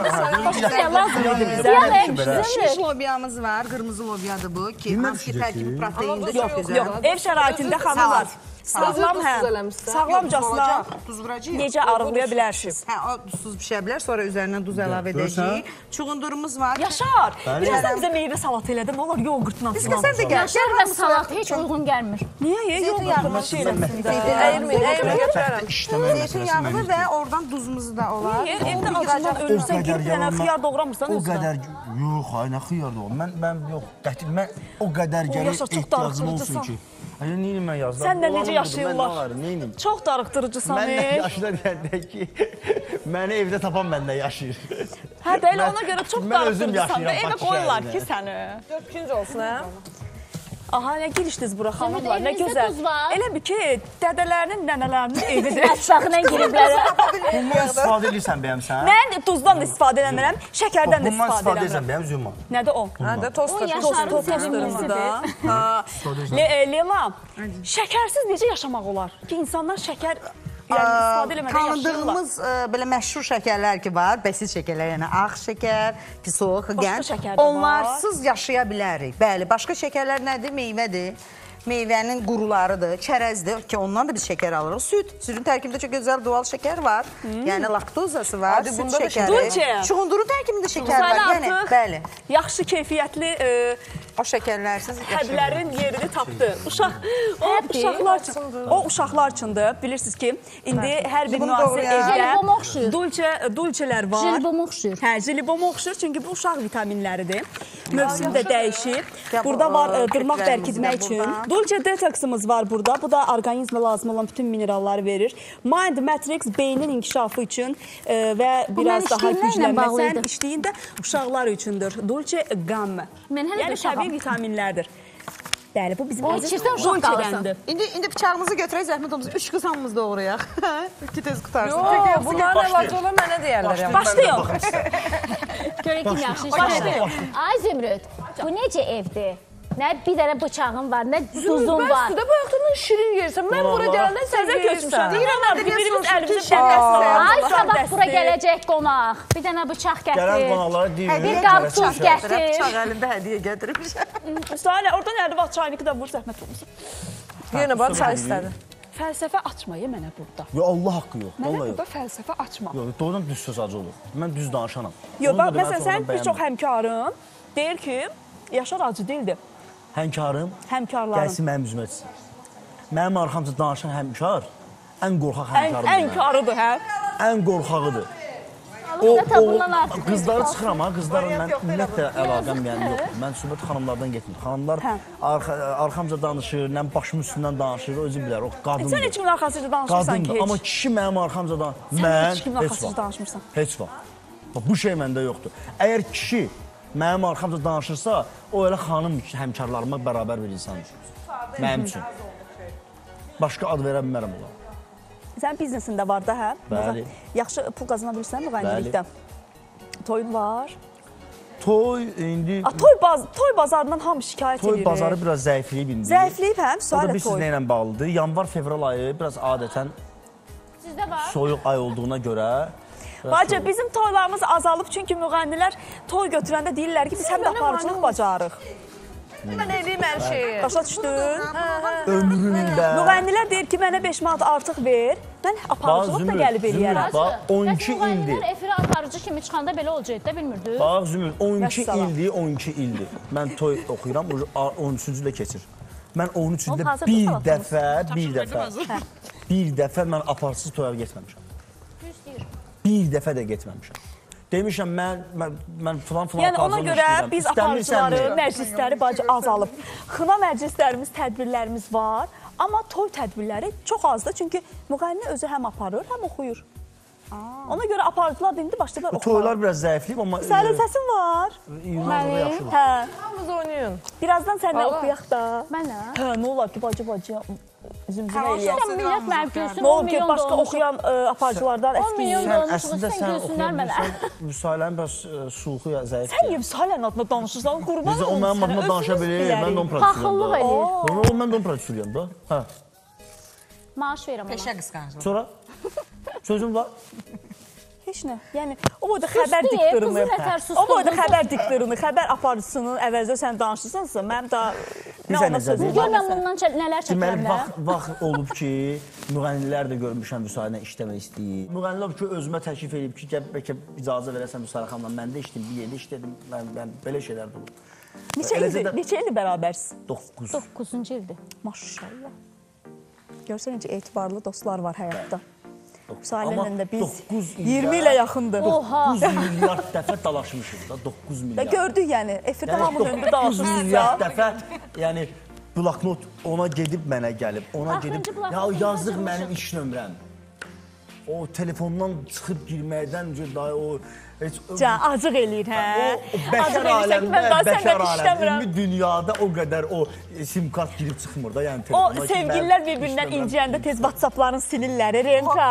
Şiş lobiyamız var, qırmızı lobiyadır bu ki, hansı ki tərkibi proteindir, çox gözəl. Yox, ev şəraitində xanımlar. Sağlamcasına necə arıqlaya bilərsiniz? Hə, o duzsuz pişə bilər, sonra üzərinə duz əlavə edəcəyik. Çuğundurumuz var. Yaşar, birazdan bizə meyvə salatı elədim, onlar yoğurtla Biz kəsən də gəl. Yaşar və salat heç uyğun gəlmir. Niyə? Yoğurtla şeyləsində. Zeytin yağını və oradan duzumuzu da olar. Evdə acından ölürsən, girib dənə xiyar doğramırsan özünə. O qədər, yox, ay nə xiyar doğram. Mən yox, qətil, mən o qədər gəlir ehtiyacım olsun ki. Ay, neyim mən yazdım? Sən də necə yaşayırlar? Çox darıqdırıcısan. Mən yaşına deyəndə ki, məni evdə tapan məndə yaşayır. Hə, də elə ona görə çox darıqdırıcısan da evə qoyurlar ki səni. 4-cü olsun, hə? Aha, nə girişdiniz bura xanımlar, nə gözəl. Elə bir ki, dədələrinin, nənələrinin evidir. Ətrafına giriblər. Bundan istifadə edirsən bəyəmsən? Mən duzdan da istifadə eləmirəm, şəkərdən də Bundan istifadə istifadə edirsən eləmirəm. bəyəm zümma? Nədir o? Hədə tost Leyla, şəkərsiz necə yaşamaq olar? Ki, insanlar şəkər istifadə eləmədən yaşayırlar. Tanıdığımız belə məşhur şəkərlər ki var, bəsit şəkərlər, yəni ağ şəkər, pisoq, şəkər də var. onlarsız yaşaya bilərik. Bəli, başqa şəkərlər nədir? Meyvədir. Meyvənin qurularıdır, çərəzdir ki, ondan da biz şəkər alırıq. Süd, südün tərkibində çox gözəl doğal şəkər var. Yəni laktozası var, süd şəkəri. Çuğundurun tərkibində şəkər var. Yəni, bəli. Yaxşı keyfiyyətli O şəkərlərsiz hədlərin yerini tapdı. O uşaqlar üçündür. Bilirsiniz ki, indi hər bir müasir evdə dulçelər var. Jilboma oxşuyur. Hə, jilboma oxşuyur, çünki bu uşaq vitaminləridir. Mövsüm də dəyişib. Burada var dırmaq bərkitmək üçün. Dulce detoksımız var burada. Bu da orqanizmə lazım olan bütün mineralları verir. Mind Matrix beynin inkişafı üçün və biraz daha güclənməsən işləyində uşaqlar üçündür. Dulce Gamme. Yəni təbii vitaminlərdir. Bəli, bu bizim Dulce'dəndir. İndi bıçağımızı götürək, zəhmət olmasa 3 qız hamımız doğrayaq. İki tez qutarsın. Yox, bunların əlacı olan mənə deyərlər. Başlayın. Görək kim yaxşı işləyir. Ay Zümrüd, bu necə evdir? Nə bir dənə bıçağın var, nə duzun var. Bəs də bu yaxından şirin yersən. Mən bura gələndən səzə köçmüşəm. Deyirəm ki, birimiz əlimizi şəhərləsinə. Ay, sabah bura gələcək qonaq. Bir dənə bıçaq gətir. Gələn qonaqlara deyir. Bir qab tuz gətir. Bıçaq əlində hədiyə gətirmişəm. Müstahil, oradan yerdə vaxt çayını da vur, zəhmət olmasın. Yenə bax, çay istədi. Fəlsəfə açmayı mənə burada. Yox, Allah haqqı yox. Mənə burada fəlsəfə açma. Yox, doğrudan düz söz acı olur. Mən düz danışanam. Yox, bax, məsələn, sən bir çox həmkarın deyir ki, Yaşar acı dildir. Həmkarım, Həmkarlarım. gəlsin mənim üzümə etsin. Mənim arxamca danışan həmkar ən qorxaq həmkarımdır. Ən karıdır, hə? Ən qorxağıdır. Qızları çıxıram ha, qızlarla mən ümumiyyətlə əlaqəm yəni yoxdur. Mən söhbət xanımlardan getmir. Xanımlar arxamca danışır, nə başımın üstündən danışır, o özü bilər, o qadındır. Sən heç kimin arxasıca danışmırsan ki, heç. Amma kişi mənim arxamca danışır. Sən heç kimin arxasıca danışmırsan. Heç vaxt. Bu şey məndə yoxdur. Əgər kişi mənim arxamca danışırsa, o elə xanım həmkarlarıma bərabər bir insandır. Mənim üçün. Başqa ad verə bilmərəm ona. Sənin biznesində var da, hə? Bəli. Yaxşı pul qazana bilirsən müğənnilikdən? Toyun var? Toy indi... Toy bazarından hamı şikayət edir. Toy bazarı biraz zəifliyib indi. Zəifliyib, hə? O da bir sizlə ilə bağlıdır. Yanvar, fevral ayı biraz adətən soyuq ay olduğuna görə... Bacı, bizim toylarımız azalıb, çünki müğənnilər toy götürəndə deyirlər ki, biz həm də aparıcılıq bacarıq. Mən edeyim hər şeyi. Başa düşdün? Ömründə... Müğənnilər deyir ki, mənə 5 manat artıq ver, mən aparıcılıq da gəlib eləyərəm. Bax, 12 ildir. Müğənnilər efirə aparıcı kimi çıxanda belə olacaq da, bilmirdiniz? Bax, Zümrüd, 12 ildir. Mən toy oxuyuram, 13-cü ilə keçir. Mən 13-cüdə bir dəfə mən aparsız toya getməmişəm. Bir dəfə də getməmişəm. Demişəm, mən filan Yəni ona görə biz aparıcıları, məclisləri bacı azalıb. Xına məclislərimiz, tədbirlərimiz var, amma toy tədbirləri çox azdır. Çünki müğənni özü həm aparır, həm oxuyur. Ona görə aparıcılar da indi başlayırlar oxumağa. Toylar biraz zəifliyib, amma... Sənin səsin var. Mənim? Hə. Hamımız oynayın. Birazdan səninlə oxuyaq da. Mənə? Hə, nə olar ki, bacı, zümzümə eləyək. Millət mənim görsün, Nə 10 olur ki, milyon başqa oxuyan aparıcılardan 10 milyon Sən dolmuş, əslində sən sən görsünlər mənə. Müsahilənin biraz suğu zəifdir. Sən niyə Müsahilənin adına danışırsan? Qurban olun O mənim adına danışa bilir, mən də onun Paxıllıq prodüsörüyəm. eləyir. Mən də onun prodüsörüyəm da. Hə. Maaş verirəm ona. Peşə qısqancılıq. Sonra? Sözüm var. Heç nə. Yəni o boyda xəbər diktorunu, o boyda xəbər diktorunu, xəbər aparıcısının əvəzində sən danışırsansa, mənim də nə ona sözüm var. Gör mən bundan nələr çəkirəm də. Deməli, vaxt olub ki, müğənnilər də görmüşəm müsahilə işləmək istəyir. Müğənnilər ki, özümə təklif edib ki, bəlkə icazə verəsən Müsahilə xanımla, mən də işlədim, bir yerdə işlədim, mən belə şeylər də olur. Neçə ildir bərabərsiz? 9. 9-cu ildir. Maşallah. Görsən necə etibarlı dostlar var həyatda. Müsahilənin də biz 20 ilə yaxındır. 9 milyard dəfə dalaşmışıq da, 9 milyard. Və gördük yəni, efirdə hamı döndü 9 milyard dəfə, yəni bloknot ona gedib mənə gəlib, ona gedib, ya yazıq mənim iş nömrəm. O telefondan çıxıb girməkdən öncə daha o... Acıq eləyir, hə? O bəşər aləmdə, ümumi dünyada o qədər o sim kart girib çıxmır da, yəni telefona. O sevgililər bir-birindən inciyəndə tez WhatsApplarını silirlər, Remka.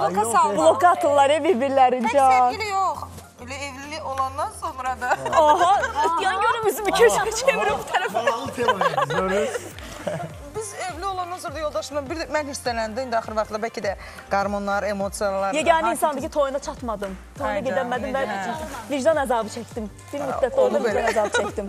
Bloka atırlar bir-birlərincə. Tək sevgili yox. Elə evliliyi olandan sonra da. Aha, yan görüm üzümü köşəyə çevirim bu tərəfə. Maralı tema Biz evli olandan sonra da yoldaşımla mən hirslənəndə, indi axır vaxtda bəlkə də qarmonlar, emosiyalar... Yeganə insandır ki, toyuna çatmadım. Toyuna gedəmədim və vicdan əzabı çəkdim. Bir müddət orada vicdan əzabı çəkdim.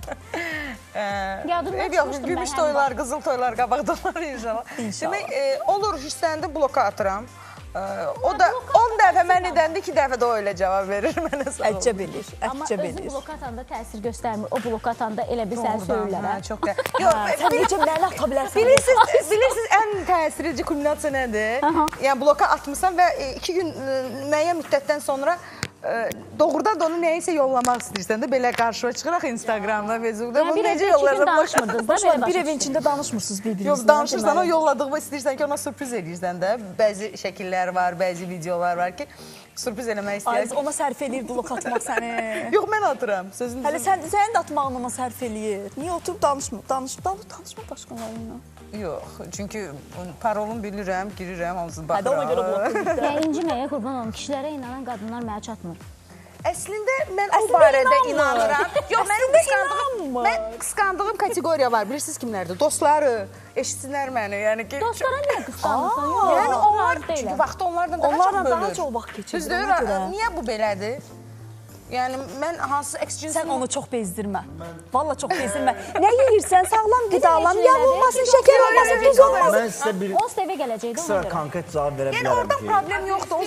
Yadımdan çıxmışdım mən. Gümüş toylar, qızıl toylar, qabaqdalar inşallah. Demək, olur, hirslənəndə bloka atıram. O da 10 dəfə mən edəndə 2 dəfə də o elə cavab verir mənə sağ ol. Əcəb eləyir, Amma əcəb özü eləyir. blok atanda təsir göstərmir. O blok atanda elə bir səni söyürlər. Hə, çox da. Yox, Sən necə məni ata bilərsən? bilirsiniz ən təsirli kulminasiya nədir? Yəni bloka atmısan və 2 gün müəyyən müddətdən sonra doğrudan da onu nəyisə yollamaq istəyirsən də belə qarşıya çıxıraq Instagramda, Facebookda. Bunu necə yollarsan? Danışmırdınız da. Bir evin içində danışmırsınız bir-birinizlə. Yox, danışırsan, o yolladığımı istəyirsən ki, ona sürpriz eləyirsən də. Bəzi şəkillər var, bəzi videolar var ki, sürpriz eləmək istəyirsən. Ona sərf eləyir blok atmaq səni. Yox, mən atıram. Sözün Hələ sənin də atmağın ona sərf eləyir. Niyə oturub danışma başqalarıyla? Yox, çünki parolunu bilirəm, girirəm, hamısını Hə də ona görə baxıram. blok edir. Yəni inciməyə qurban olum. Kişilərə inanan qadınlar mənə çatmır. Əslində mən o barədə inanıram. Yox, mən qısqandığım kateqoriya var. Bilirsiniz kimlərdir? Dostları, eşitsinlər məni. Yəni ki, Dostlara niyə qısqanırsan? Yox, yəni onlar razı deyiləm. çünki vaxtı onlardan daha çox Onlarla bölür. daha çox vaxt keçirir. Düzdür? Niyə bu belədir? Yəni mən hansı eks-cinsin... Sən onu çox bezdirmə. Valla çox bezdirmə. Nə yeyirsən? Sağlam qidalan, yağ olmasın, şəkər olmasın, tuz olmasın. Mən sizə bir 10 səviyyə gələcəkdi ona qısa görə. konkret cavab verə Yəni bilərəm orada ki, problem yoxdur.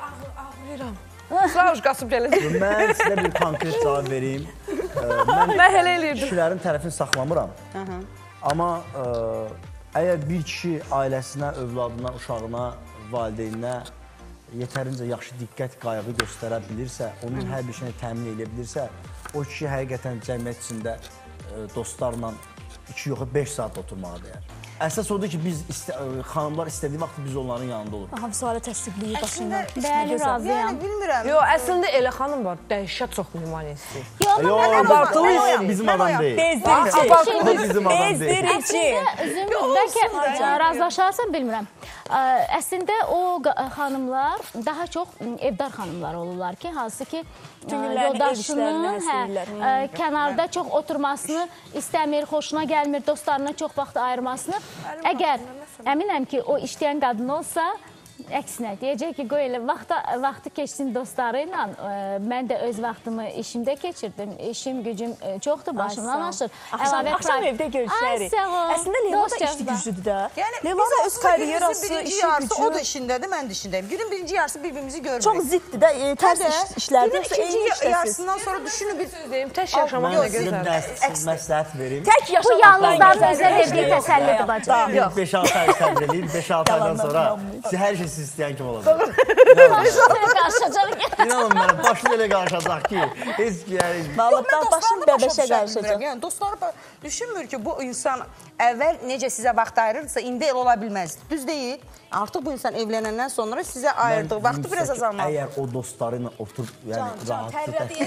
Sağ ol, qasıb gələcək. mən sizə bir konkret cavab vereyim. Mən hələ eləyirdim. Kişilərin tərəfini saxlamıram. Amma əgər bir kişi ailəsinə, övladına, uşağına, valideyninə yetərincə yaxşı diqqət, qayğı göstərə bilirsə, onun hər bir şeyini təmin edə bilirsə, o kişi həqiqətən cəmiyyət içində dostlarla 2 yox 5 saat oturmağa dəyər. Əsas odur ki, biz xanımlar istədiyi vaxt biz onların yanında oluruq. Hamısı təsdiqləyir başından. Bəli, razıyam. Yəni bilmirəm. Yox, əslində elə xanım var, dəhşət çox nümayəndəsi. Yox, Abartılı bizim adam deyil. Bezdirici. O bizim adam deyil. Bezdirici. Zümrüd, bəlkə razılaşarsan, bilmirəm. Əslində o xanımlar daha çox evdar xanımlar olurlar ki, hansı ki yoldaşının kənarda çox oturmasını istəmir, xoşuna gəlmir, dostlarına çox vaxt ayırmasını. Əgər əminəm ki, o işləyən qadın olsa, əksinə deyəcək ki, qoy elə vaxtı keçsin dostları ilə. Mən də öz vaxtımı işimdə keçirdim. İşim, gücüm çoxdur, başımdan aşır. Axşam evdə görüşərik. Əslində Leyla da işli güclüdür də. Leyla da öz karyerası, işi gücü. O da işindədir, mən də işindəyim. Günün birinci yarısı bir-birimizi görmürük. Çox ziddir də, tərs işlərdir. Günün ikinci yarısından sonra düşünün bir... Deyim, tək yaşamaq Mən nə gözəl. sizə məsləhət verim. Tək Bu yaşamaq. yalnızların özə verdiyi təsəllidir bacım. 5-6 ay səbr edin, 5-6 aydan sonra hər şey siz istəyən kimi olacaq. Başına qarşıacaq. İnanın mənə, başını elə qarşıacaq ki, heç ki, yəni... Vallahi başın bəbəşə qarşıacaq. Yəni dostlar düşünmür ki, bu insan əvvəl necə sizə vaxt ayırırsa, indi elə ola bilməz. Düz deyil. Artıq bu insan evlənəndən sonra sizə ayırdığı vaxtı biraz azalmalı. Əgər o dostları ilə oturub, yəni rahatlıqla...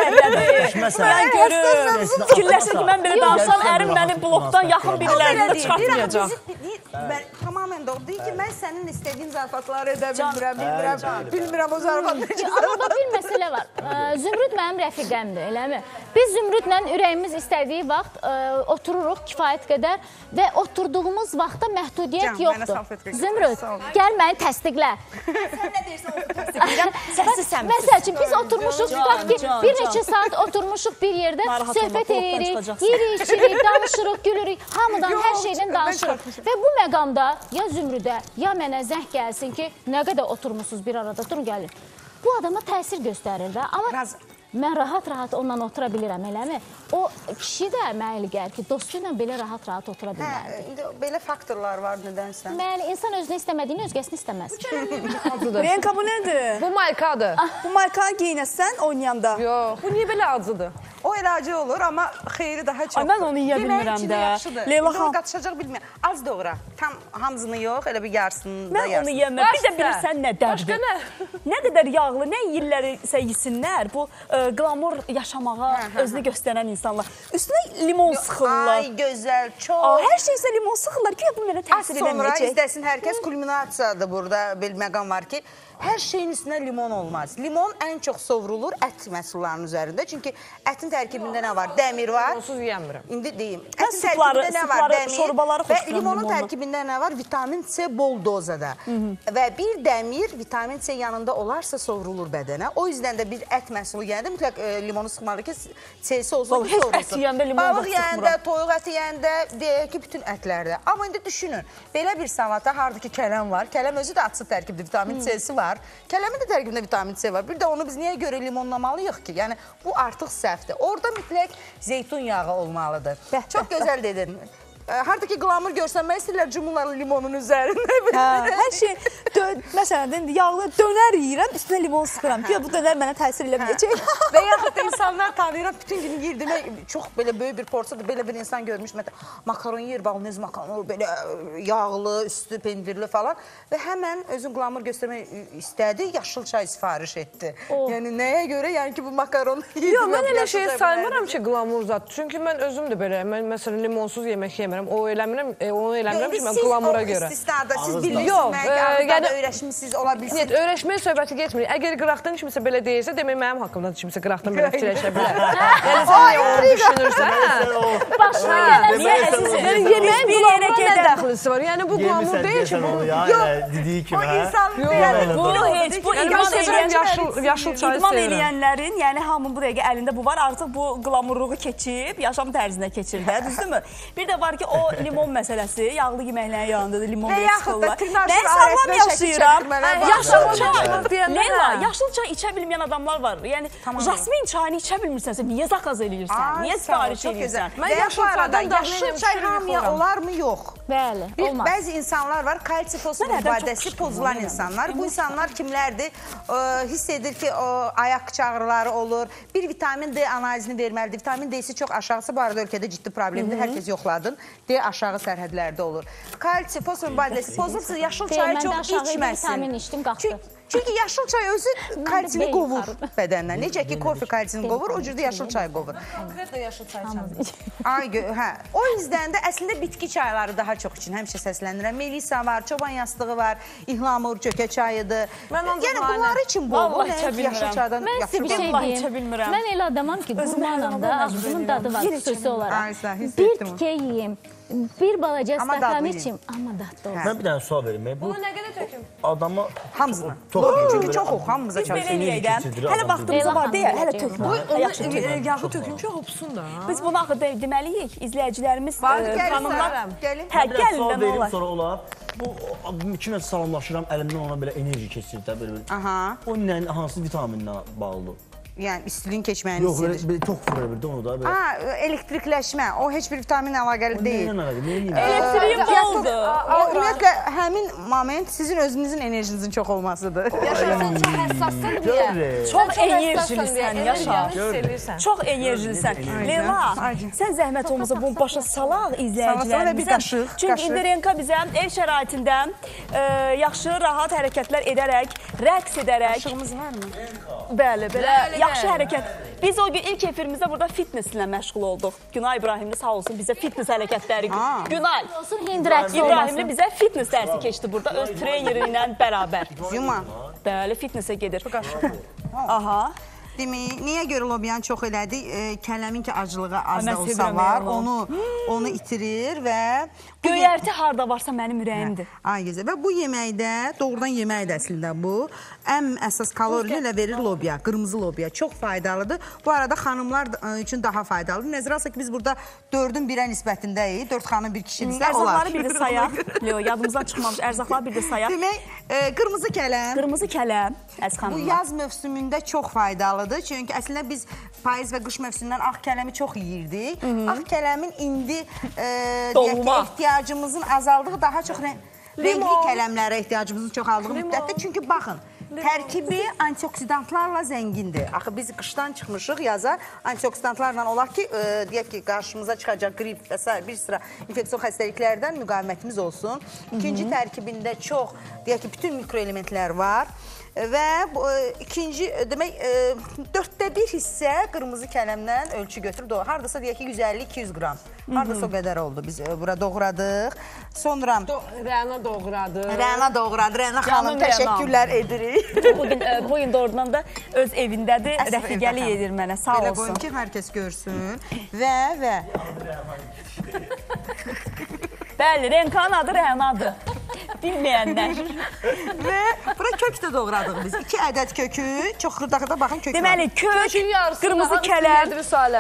Mən görürüm. Fikirləşir ki, mən belə danışsam, ərim məni blokdan yaxın birilərini çıxartmayacaq. Tamamən doğru. Deyir ki, mən sənin istədiyin zarafatları edə bilmirəm o zarafatları. Amma bir məsələ var. Zümrüd mənim rəfiqəmdir, eləmi? Biz Zümrüdlə ürəyimiz istədiyi vaxt otururuq kifayət qədər və oturduğumuz vaxtda məhdudiyyət yoxdur. Zümrüd, gəl məni təsdiqlə. Sən nə deyirsən, onu təsdiqləyirəm. Səsiz sən. Məsəl üçün, biz oturmuşuq, tutaq ki, bir neçə saat oturmuşuq bir yerdə, söhbət edirik, yeyirik, içirik, danışırıq, gülürük, hamıdan, hər şeydən danışırıq. Və bu məqamda ya Zümrüdə, ya mənə zəng gəlsin ki, nə qədər oturmuşsunuz bir arada, durun gəlin. Bu adama təsir göstərir də, amma mən rahat-rahat onunla otura bilirəm, eləmi? O kişi də mənə elə gəlir ki, dostu ilə belə rahat-rahat otura bilməlidir. Belə faktorlar var nədənsə. Məli, insan özünü istəmədiyini özgəsini istəməz. Renka, bu nədir? Bu maykadır. Bu maykanı giyinəsən oynayanda. Yox, bu niyə belə acıdır? O elacı olur, amma xeyri daha çoxdur. Mən onu yeyə bilmirəm də. Leyla xanım qatışacaq bilmirəm. Az doğra. Tam hamısını yox, elə bir yarısını da Mən onu yeməm. Bir də bilirsən nə dərdir. Nə qədər yağlı, nə yillərsə yesinlər. Bu qlamur yaşamağa özünü göstərən insanlar. Üstünə limon sıxırlar. Ay, gözəl, çox. Hər şeysə limon sıxırlar ki, bu mənə təsir edəməyəcək. Az sonra izləsin hər kəs, kulminasiyadır burada bir məqam var ki, hər şeyin üstünə limon olmaz. Limon ən çox sovrulur ət məhsullarının üzərində. Çünki ətin ətin tərkibində nə var? Dəmir var. Onsuz yeyəmirəm. İndi deyim. Mən Ətin tərkibində nə var? suları, Dəmir. şorbaları Və xoşlayıram limonun limonlu. tərkibində nə var? Vitamin C bol dozada. Və bir dəmir, vitamin C yanında olarsa sovrulur bədənə. O yüzden də bir ət məhsulu yeyəndə mütləq limonu sıxmalı ki, C-si olsun ki, Heç sovrulsun. ət yeyəndə limon Balıq da yeyəndə, sıxmıram. toyuq əti yeyəndə, deyək ki, bütün ətlərdə. Amma indi düşünün, belə bir salata, harada ki, kələm var. Kələm özü də açıq tərkibdə vitamin C-si var. Kələmin də tərkibində vitamin C var. Bir də onu biz niyə görə limonlamalıyıq ki? Yəni, bu artıq səhvdir. Orada mütləq zeytun yağı olmalıdır. Çox gözəl dedin. Harada ki, qlamur görsənmək istəyirlər cumurlar limonun üzərində. Hər şey, məsələn, yağlı dönər yeyirəm, üstünə limon sıxıram ki, bu dönər mənə təsir eləməyəcək. Və yaxud da insanlar tanıyıram, bütün günü yerdimə çox belə böyük bir porsiyada belə bir insan görmüşüm. Makaron yeyir, balnez makaron, belə yağlı, üstü pendirli falan. Və həmən özün qlamur göstərmək istədi, yaşıl çay sifariş etdi. Yəni, nəyə görə? Yəni ki, bu makaron yeyir. Yox, mən elə şey saymıram ki, qlamur zat. Çünki mən özüm də belə, mən məsələn limonsuz yemək yemirəm. Onu eləmirəm ki, mən qlamura görə. Siz o istisnada, siz bilirsiniz, Yox, mən öyrəşmişsiniz, ola bilsin. Öyrəşməyə söhbəti getmir. Əgər qıraqdan kimsə belə deyirsə, demək mənim haqqımda kimsə qıraqdan belə fikirləşə bilər. Yəni sən niyə onu düşünürsən? Başına gələn Yəni yeməyin qlamura nə dəxlisi var? Yəni bu qlamur deyil ki, bu. Dediyi kimi, O insanın Bu yaşıl çayı idman sevirəm. eləyənlərin, yəni hamının bu dəqiqə əlində bu var, artıq bu qlamurluğu keçib, yaşam tərzinə keçir də, düzdürmü? Bir də var ki, o limon məsələsi, yağlı yeməklərin yanında da limon belə sıxırlar. Mən sağlam yaşayıram. Yaşıl çay içə bilməyən adamlar var. Yəni, jasmin çayını içə bilmirsənsə, niyə zakaz eləyirsən? Niyə sifariş eləyirsən? Mən yaşıl çay hamıya olarmı? Yox. Bəli, olmaz. Bəzi insanlar var, kalsi fosfor mübadiləsiz pozulan insanlar. Bu insanlar kimlərdir? Hiss edir ki, ayaq çağrıları olur. Bir vitamin D analizini verməlidir. Vitamin D-si çox aşağısı bu arada ölkədə ciddi problemdir. Hər kəs yoxladın. D aşağı sərhədlərdə olur. Kalsi fosfor mübadiləsiz pozulursa, yaşıl çayı çox içməsin. Vitamin içdim, qalxdı. Çünki yaşıl çay özü kalsini qovur bədəndən. Necə ki, kofe kalsini qovur, o cürdə yaşıl çay qovur. Konkretlə yaşıl çay içəmir. O yüzden də əslində bitki çayları daha çox için həmişə səslənirəm. Melisa var, çoban yastığı var, ihlamur, çökə çayıdır. Yəni bunlar için bol. Vallahi içə bilmirəm. Mən sizə bir şey deyim. Mən elə adamam ki, qurmanam da, bunun dadı var xüsusi olaraq. Bir tikə yiyeyim, bir balaca stəkan içim, amma dadlı olsun. Mən bir dənə sual verim. Bunu nə qədər töküm? Adamı... Hamısını. Çünki çox ox, hamımıza Biz belə eləyək də. Hələ vaxtımıza var deyə, hələ tökmə. Yağı töküm ki, hopsun da. Biz bunu axı deməliyik, izləyicilərimiz, xanımlar. Gəlin. Gəlin də nə olar. Sonra olar. Bu, kimə salamlaşıram, əlimdən ona belə enerji keçir də. O hansı vitaminlə bağlıdır? Yəni, istilin keçməyini Yox, istəyir. çox fırır bir də onu da. Elektrikləşmə, o heç bir vitaminlə əlaqəli deyil. Elektriğim oldu. Ümumiyyətlə, həmin moment sizin özünüzün enerjinizin çox olmasıdır. Yaşasın, çox həssasın deyə. Çox enerjilisən, Yaşar. Sevirsən. Çox enerjilisən. Leyla, sən zəhmət olmasa bunu başa salaq izləyicilərimizə. Çünki İndirenka bizə ev şəraitində yaxşı, rahat hərəkətlər edərək, rəqs edərək. Yaşığımız varmı? Bəli, belə yaxşı hərəkət. Biz o gün ilk efirimizdə burada fitnesslə məşğul olduq. Günay İbrahimli sağ olsun bizə fitness hərəkətləri. Günay Olsun, hind rəqsi İbrahimli olmasın. bizə fitness dərsi keçdi burada öz treneri ilə bərabər. Yuma. Bəli, fitnessə gedir. Aha. Demək, niyə görə lobiyanı çox elədik? Kələmin ki, acılığı az da Mən olsa sevirəm var, onu. onu itirir və... Göyərti harda varsa mənim ürəyimdir. Ay gözəl. Və bu yeməkdə, doğrudan yeməkdir əslində bu. Ən əsas kalorili ilə verir lobiya, qırmızı lobiya. Çox faydalıdır. Bu arada xanımlar üçün daha faydalıdır. Nəzərə alsaq ki, biz burada 4-ün 1-ə nisbətindəyik. 4 xanım, 1 kişidirsə, olar. Ərzaqları bir də sayaq. Leo, yadımızdan çıxmamış. Ərzaqları bir də sayaq. Demək, qırmızı kələm. Qırmızı kələm, əz Bu xanımlar. yaz mövsümündə çox faydalıdır. Çünki əslində biz payız və qış mövsümündən ağ kələmi çox yeyirdik. Ağ kələmin indi ehtiyacımızın azaldığı, daha çox rəngli kələmlərə ehtiyacımızın çox aldığı müddətdə. Çünki baxın, tərkibi antioksidantlarla zəngindir. Axı biz qışdan çıxmışıq yaza, antioksidantlarla olar ki, deyək ki, qarşımıza çıxacaq qrip və s. bir sıra infeksion xəstəliklərdən müqavimətimiz olsun. İkinci tərkibində çox, deyək ki, bütün mikroelementlər var. və ikinci, demək, 1/4 hissə qırmızı kələmdən ölçü götürüb doğradıq. Hardasa deyək ki, 150-200 qram. Hardasa o qədər oldu. Biz bura doğradıq. Sonra Rəna doğradı. Rəna doğradı. Rəna xanım, təşəkkürlər edirik. Bu gün doğrudan da öz evindədir. Rəfiqəli edir mənə. Sağ Belə olsun. qoyun ki, hər kəs görsün. Və Bəli, Renkanın adı Rənadır. Bilməyənlər. və bura kök də doğradıq biz. 2 ədəd kökü, çox xırda-xırda baxın kök var. Deməli, kök, qırmızı kələm,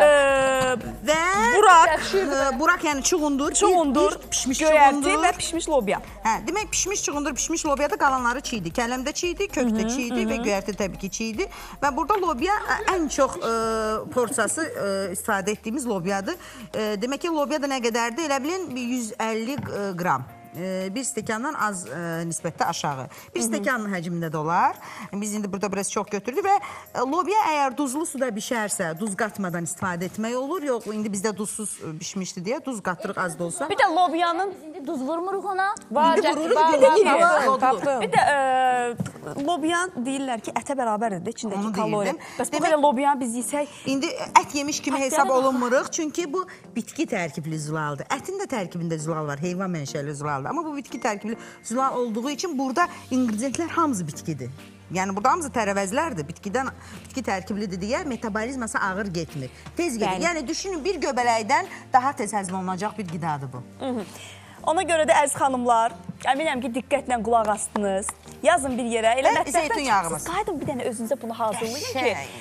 və buraq, yəni çuğundur, pişmiş göyərti və pişmiş lobya. Hə, demək pişmiş çuğundur, pişmiş lobya da qalanları çiğdi. Kələm də çiğdi, kök də çiğdi və göyərti təbii ki çiğdi. Və burada lobya ən çox porsiyası istifadə etdiyimiz lobyadır. Demək ki, lobya da nə qədərdir? Elə bilin 150 qram. Bir stəkandan az nisbətdə aşağı. Bir stəkanın həcmində də olar. Biz indi burada biraz çox götürdük və lobya əgər duzlu suda bişərsə, duz qatmadan istifadə etmək olur. Yox, indi bizdə duzsuz bişmişdi deyə duz qatırıq az da olsa. Bir də lobyanın Duz vurmuruq ona. İndi vururuq, bir də lobyan deyirlər ki, ətə bərabərdir içindəki kalori. Bəs bu qədər lobyanı biz yesək... İndi ət yemiş kimi hesab olunmuruq. Çünki bu bitki tərkibli zulaldır. Ətin də tərkibində zulal var, heyvan mənşəli zulaldır. Amma bu bitki tərkibli zulal olduğu üçün burada ingrediyentlər hamısı bitkidir. Yəni burada hamısı tərəvəzlərdir. Bitki tərkiblidir deyə metabolizması ağır getmir. Tez gedir. Yəni düşünün, bir göbələkdən daha tez həzm olunacaq bir qidadır bu. Ona görə də əziz xanımlar, əminəm ki, diqqətlə qulaq astınız. Yazın bir yerə. Və zeytun yağımız. Qaydın bir dənə özünüzə bunu hazırlayın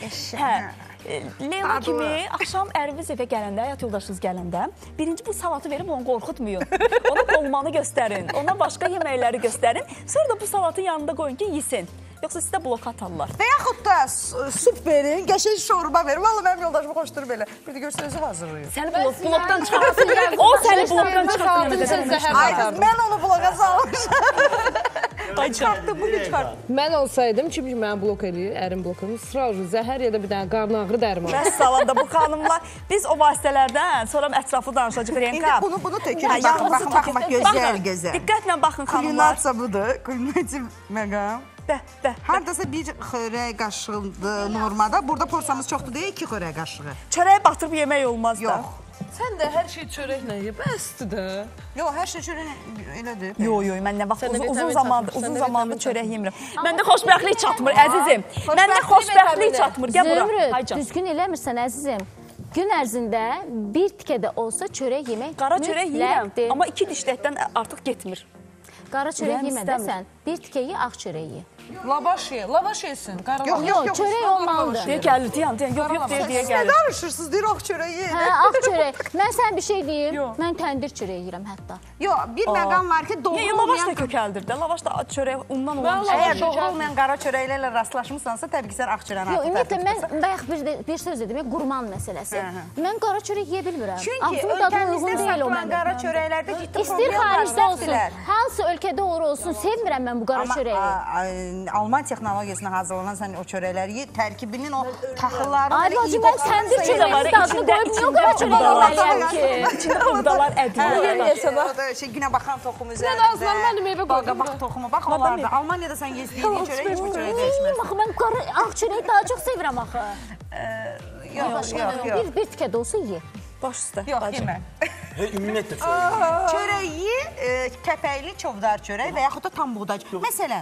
ki, Leyla kimi axşam əriniz evə gələndə, həyat yoldaşınız gələndə, birinci bu salatı verib onu qorxutmayın. Ona dolmanı göstərin, ona başqa yeməkləri göstərin. Sonra da bu salatın yanında qoyun ki, yesin. Yoxsa sizdə blok atarlar. Və yaxud da sup verin, qəşəng şorba verin. Vallahi mənim yoldaşımı xoşdur belə. Bir də görsən özü hazırlayır. Səni blokdan çıxartsın. O səni blokdan çıxartsın. Ay qız, mən onu bloka salmışam. Çıxartdım, bugün çıxartdım. Mən olsaydım, çünki mənə blok eləyir, ərim blokumu, sıralır, zəhər ya da bir dənə qarın ağrı dərmanı. Bəs salanda bu xanımlar, biz o vasitələrdən sonra ətraflı danışacaq Renka. İndi bunu tökürük, baxın, gözəl. Diqqətlə baxın xanımlar. Kulinatsa budur, kulinativ məqam. Hardasa bir xörək qaşığı normada. Burada porsiyamız çoxdur deyə 2 xörək qaşığı. Çörəyə batırıb yemək olmaz da. Yox. Sən də hər şey çörəklə ye, bəsdir də. Yox, hər şey çörək elədir. Yox, mən nə vaxt uzun zamandır çörək yemirəm. Məndə xoşbəxtlik çatmır, əzizim. Məndə xoşbəxtlik çatmır. Gəl bura. Zümrüd, düzgün eləmirsən, əzizim. Gün ərzində bir tikədə olsa çörək yemək mütləqdir. Qara çörək yeyirəm, amma 2 dişləkdən artıq getmir. Qara çörək yemədəsən, bir tikə ye, ağ çörək ye. Lavaş ye, lavaş yesin. Yox, çörək olmalıdır. Deyə gəlir, yox deyə Siz nə gəlir. danışırsınız, deyir, ağ çörək ye. Hə, ağ çörək. Mən sən bir şey deyim, mən təndir çörək yeyirəm hətta. Yox, bir məqam var ki, doğru Lavaş da olmayan... kökəldir də, lavaş da çörək undan olan şey. Əgər doğru olmayan qara çörəklərlə rastlaşmışsansa, təbii ki, sən ağ çörəyini Yox, artıq ümumiyyətlə, mən bayaq bir söz dedim, qurman məsələsi. Mən qara çörək yeyə bilmirəm. Çünki ölkəmizdə satılan qara çörəklərdə ciddi İstir problem var. xaricdə olsun, hansı ölkədə olsun, sevmirəm mən bu qara çörəyi. Alman texnologiyasına hazırlanan sən o çörəkləri ye, tərkibinin o taxılları... Ay bacım, mən təndir çörəyi dadını qoyub, niyə qara çörək yeməliyəm ki? İçində buğdalar ədir. Günə baxan toxum üzərində. Mən azlar mənim evə qoydum. Bax toxumu, bax onlarda. Almaniyada sən yediyin çörək heç bir çörək dəyişməz. Axı, mən ağ çörəyi daha çox sevirəm axı. Yox. Bir tikə də olsa ye. Baş üstə. Yox, yemə. Ümumiyyətlə çörək. Çörəyi kəpəkli çovdar çörək və yaxud da tam buğday. Məsələn,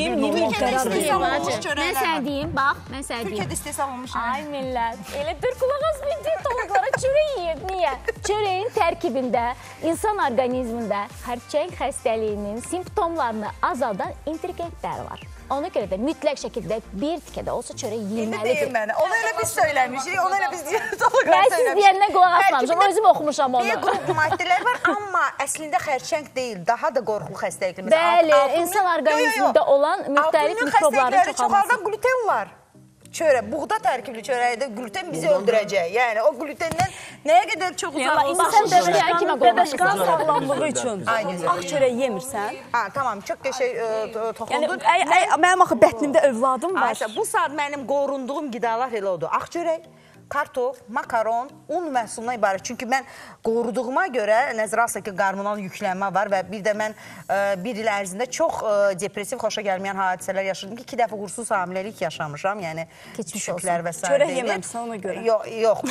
Mən sənə deyim, bax, mən sənə deyim. Türkiyədə istehsal olmuş. Ay millət, elə bir qulaq az bildiyi toyuqlara çörək yeyir. Niyə? Çörəyin tərkibində, insan orqanizmində xərçəng xəstəliyinin simptomlarını azaldan intrigentlər var. Ona görə də mütləq şəkildə bir tikədə olsa çörək yeyilməlidir. Mənə. Onu elə biz söyləmişik, onu elə biz diyetologlar Mən siz deyəndən qulaq asmamışam, özüm oxumuşam onu. B-qrup maddələr var, amma əslində xərçəng deyil, daha da qorxulu xəstəlikdir. Bəli, insan orqanizmində olan müxtəlif mikrobların çoxaldan gluten var. Çörək, buğda tərkibli çörəkdə gluten bizi öldürəcək. Yəni o glutendən nəyə qədər çox uzaq olsun. Dədəşkan sağlamlığı üçün ağ çörək yemirsən. Tamam, çox qəşəng toxundun. Mənim axı bətnimdə övladım var. Bu saat mənim qorunduğum qidalar elə odur. Ağ çörək, kartof, makaron, un məhsulundan ibarət. Çünki mən qoruduğuma görə nəzərə alsa ki, hormonal yüklənmə var və bir də mən bir il ərzində çox depressiv, xoşa gəlməyən hadisələr yaşadım ki, 2 dəfə uğursuz hamiləlik yaşamışam, yəni düşüklər və s. Çörək yeməmsən ona görə. Yox,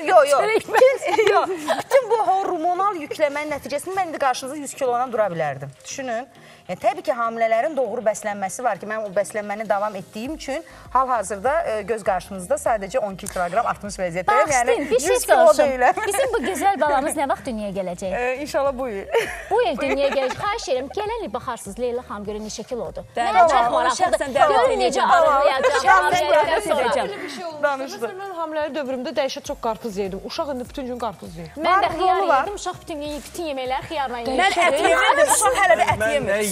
bütün bu hormonal yükləmənin nəticəsində mən indi qarşınızda 100 kilodan dura bilərdim. Düşünün. Yəni, təbii ki, hamilələrin doğru bəslənməsi var ki, mən o bəslənməni davam etdiyim üçün hal-hazırda göz qarşınızda sadəcə 12 kiloqram artmış vəziyyətdəyim. Baxsın, bir şey soruşum. Bizim bu gözəl balamız nə vaxt dünyaya gələcək? İnşallah bu il. Bu il dünyaya gələcək. Xahiş edirəm, gələn il baxarsınız Leyla xanım görə neçə kilodur. Mənə çox maraqlıdır. Görün necə arılayacaq. Danışdı. Mən hamiləli dövrümdə dəhşət çox qarpız yedim. Uşaq indi bütün gün qarpız yeyir. Mən də xiyar yedim, uşaq bütün yeməkləri xiyarla yedim. Mən ət yemirdim, uşaq hələ də ət yemir.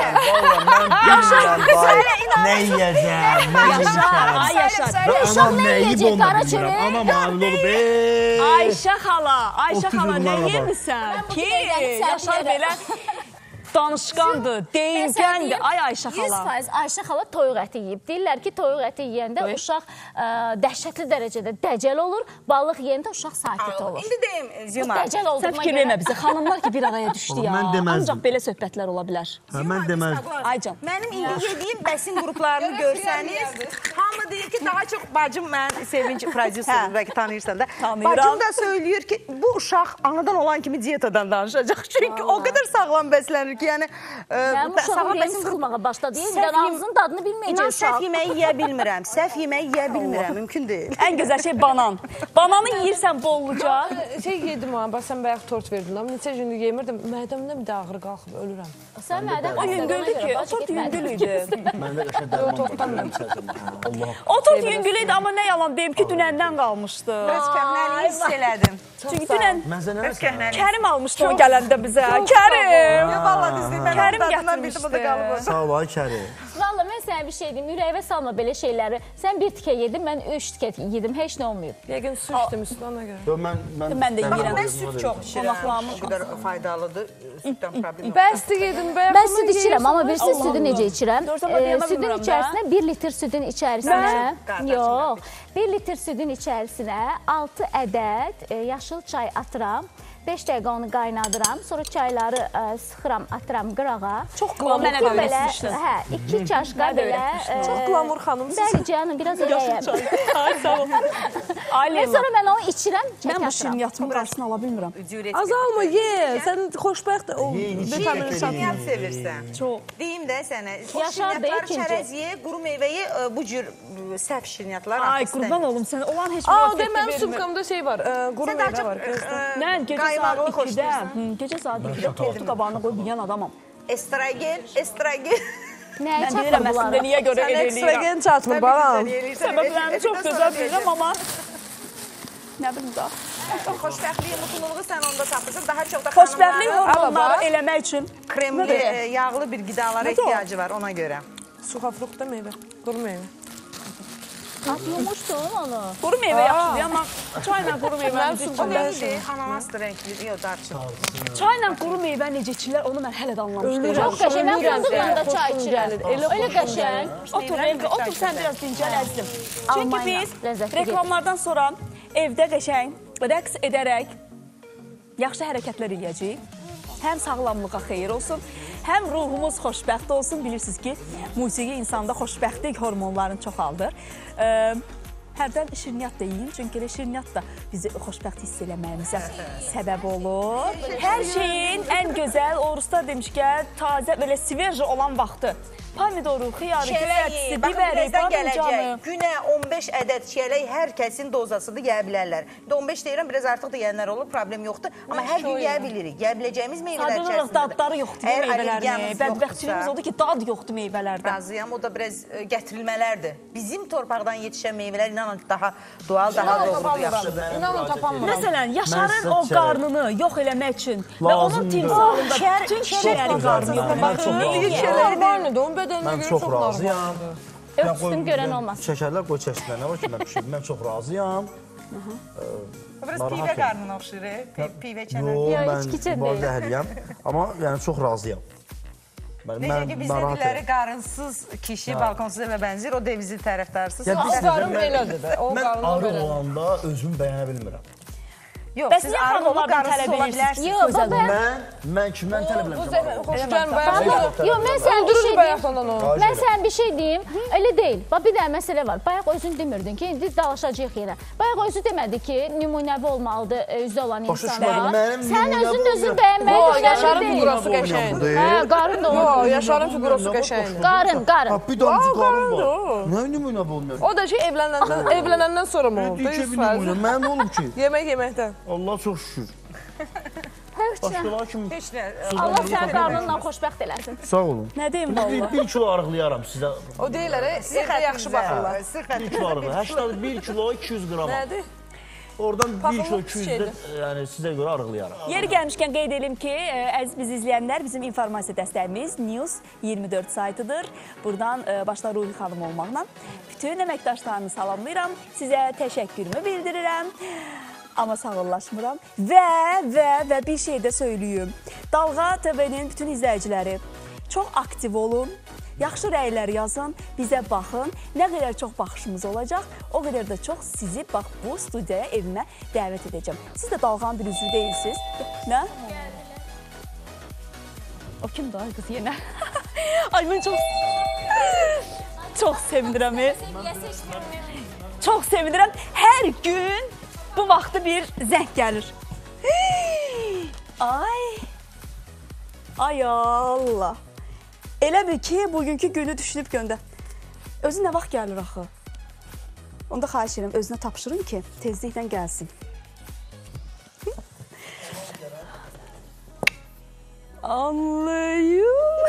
Nə yiyəcəm, nə yiyəcəm. Uşaq nə yiyəcək, qara çörək? Anam hamile olub. Ayşə xala, nə yemirsən ki, Yaşar belə danışqandır, deyingəndir. Ay Ayşə xala. 100% Ayşə xala toyuq əti yeyib. Deyirlər ki, toyuq əti yeyəndə uşaq dəhşətli dərəcədə dəcəl olur, balıq yeyəndə uşaq sakit olur. İndi deyim, Zima. Dəcəl Sən olduğuna fikir vermə bizə. Xanımlar ki, bir araya düşdü ya. Mən deməzdim. Ancaq belə söhbətlər ola bilər. Mən deməzdim. Aycan. Mənim indi yediyim bəsin qruplarını görsəniz, hamı deyir ki, daha çox bacım mən Sevinç prodüser, bəlkə tanıyırsan da. Bacım da söylüyor ki, bu uşaq anadan olan kimi diyetadan danışacaq. Çünki o qədər sağlam bəslənir ki, yəni Mənim uşağım reyim sıxılmağa başladı. Yenidən ağzının dadını bilməyəcək uşaq. Səhv yeməyi yeyə bilmirəm. Səhv yeməyi yeyə bilmirəm. Mümkün deyil. Ən gözəl şey banan. Bananı yeyirsən bolluca. Şey yedim ha, bax sən bayaq tort verdin amma neçə gündür yemirdim. Mədəmdən bir də ağrı qalxıb ölürəm. Sən mədən O yüngüldür ki, o tort yüngül idi. Məndə qəşəng dərman. O tort yüngül idi, amma nə yalan deyim ki, dünəndən qalmışdı. Öz kəmnəni hiss elədim. Çünki dünən Öz kəmnəni. Kərim almışdı o gələndə bizə. Kərim! Vallahi düzdür. Mən Kərim dadından bir də bu da qalıb. Sağ ol, ay Kərim. Valla mən sənə bir şey deyim, ürəyivə salma belə şeyləri. Sən bir tikə yedin, mən 3 tikə yedim, heç nə olmayıb. Yəqin su içdim üstünə görə. Yox, Mən də yeyirəm. Mən süd çox içirəm. O qədər faydalıdır. Süddən problem yox. Bəsdir yedim, bayaq. Mən süd içirəm, amma bilirsiz südü necə içirəm? Südün içərisinə 1 litr südün içərisinə, yox, 1 litr südün içərisinə 6 ədəd yaşıl çay atıram. 5 dəqiqə onu qaynadıram, sonra çayları sıxıram, atıram qırağa. Çox qlamur belə, hə, 2 çaşqa belə. Çox qlamur xanımsınız. Bəli canım, biraz eləyəm. Və sonra mən onu içirəm, çək Mən bu atıram. şirniyyatımın qarşısını ala bilmirəm. Azalma, ye. Sən xoşbəxt ol. Şirniyyat sevirsən. Çox. Deyim də sənə, Yaşar Bey şirniyyatları ikinci. çərəz ye, quru meyvəyi bu cür səhv şirniyyatlar. Ay, qurban olum sən. Olan heç Aa, bir mənim subkamda şey var, quru meyvə var. Nə, gecə saat Qaymaqlı 2-də, xoşlayırsan. gecə saat 2-də tortu qabağına qoyub yeyən adamam. Estrogen. Nəyə Mən çatır deyirəm əslində bunları? niyə görə Sən eləyirəm. ekstragen çatmır, balam. Səbəblərini çox gözəl bilirəm, amma nə bilim da. Xoşbəxtliyi, mutluluğu sən onda tapırsan. Daha çox da Xoşbəxtlik xanımların hormonları eləmək üçün kremli, yağlı bir qidalara ehtiyacı var ona görə. Suxa fruktda meyvə, quru meyvə. Yumuşdun onu. quru meyvə yaxşıdır, amma çayla quru meyvəni O neydi? Ananasdır rəngli, yox, darçın. Çayla quru meyvə necə içirlər, onu mən hələ də anlamışdım. Çox qəşəng, mən fındıqla da çay içirəm. Elə qəşəng. Otur sən biraz dincəl əzizim. Çünki Almayla biz ləzzətli reklamlardan sonra evdə qəşəng rəqs edərək yaxşı hərəkətlər edəcəyik. Həm sağlamlığa xeyir olsun, həm ruhumuz xoşbəxt olsun. Bilirsiniz ki, musiqi insanda xoşbəxtlik hormonlarını çoxaldır. Hərdən şirniyyat da yiyin, çünki elə şirniyyat da bizi xoşbəxt hiss eləməyimizə səbəb olur. Hər şeyin ən gözəl, o ruslar demişkən, tazə, belə svej olan vaxtı. Pomidoru, xiyarı, göyərtisi, biberi, badımcanı. Günə 15 ədəd çiyələk hər kəsin dozasıdır, yeyə bilərlər. 15 deyirəm, biraz artıq da yeyənlər olur, problem yoxdur. Amma hər gün yeyə bilirik. Yeyə biləcəyimiz meyvələr Sadəlıq dadları yoxdur meyvələrini. Bədbəxtçiliyimiz odur ki, dad yoxdur meyvələrdə. Razıyam, o da biraz gətirilmələrdir. Bizim torpaqdan yetişən meyvələr inanın daha doğal, daha doğrudur, yaxşıdır. İnanın tapanmıram. Məsələn, Yaşarın o qarnını yox eləmək üçün və onun timsalında bütün kişilərin qarnını yox eləmək üçün. Mən çox razıyam. Öpsün görən olmaz. Şəkərlər qoy çəşitlər, nə var ki, mən pişirdim. Mən çox razıyam. Biraz pivə qarnına oxşur, pivə çənə. Yox, mən bu dəhliyəm. Amma yəni çox razıyam. Necə ki, bizdə dilləri qarınsız kişi, balkonsuz evə bənzir, o devizli tərəfdarsız. O qarın belədir də. Mən arı olanda özümü bəyənə bilmirəm. Yox, siz arı olub qarınsız ola bilərsiniz. Mən kimdən tələb eləmişəm? Xoşgələn bayaq. Yox, mən sənə bir şey deyim. Mən sənə bir şey deyim. Elə deyil. Bax, bir dənə məsələ var. Bayaq özün demirdin ki, indi dalaşacaq yerə. Bayaq özü demədi ki, nümunəvi olmalıdır üzdə olan insanlar. Sən özün bəyənməyi Yaşarın figurası qəşəyindir. Hə, qarın da olur. Yox, Yaşarın figurası qəşəyindir. Qarın. Bir dənə qarın var. Nə nümunəvi olmuyor? O da ki, evlənəndən sonra mı oldu? Mən nə olub ki? Yeməkdən. Allah çox şükür. Başqaları kimi. Allah sənin qarnınla xoşbəxt eləsin. Sağ olun. Nə deyim valla? 1 kilo arıqlayaram sizə. O deyirlər, evdə yaxşı baxırlar. 1 kilo arıqlayar. 1 kilo 200 qram. Nədir? Oradan 1 kilo 200-də yəni sizə görə arıqlayaram. Yeri gəlmişkən qeyd edim ki, əziz bizi izləyənlər, bizim informasiya dəstəyimiz News 24 saytıdır. Buradan başda Ruhi xanım olmaqla bütün əməkdaşlarını salamlayıram. Sizə təşəkkürümü bildirirəm. Amma sağollaşmıram. Və bir şey də söyləyim. Dalğa TV-nin bütün izləyiciləri çox aktiv olun. Yaxşı rəylər yazın, bizə baxın. Nə qədər çox baxışımız olacaq, o qədər də çox sizi bax bu studiyaya, evimə dəvət edəcəm. Siz də Dalğanın bir üzvü deyilsiniz. Nə? O kimdir ay qız yenə? Ay mən çox sevinirəm. Çox sevinirəm. Hər gün bu vaxtı bir zəng gəlir. Ay Allah. Elə bil ki, bugünkü günü düşünüb göndər. Özü nə vaxt gəlir axı? Onda xahiş edirəm, özünə tapşırın ki, tezliklə gəlsin. Anlayım.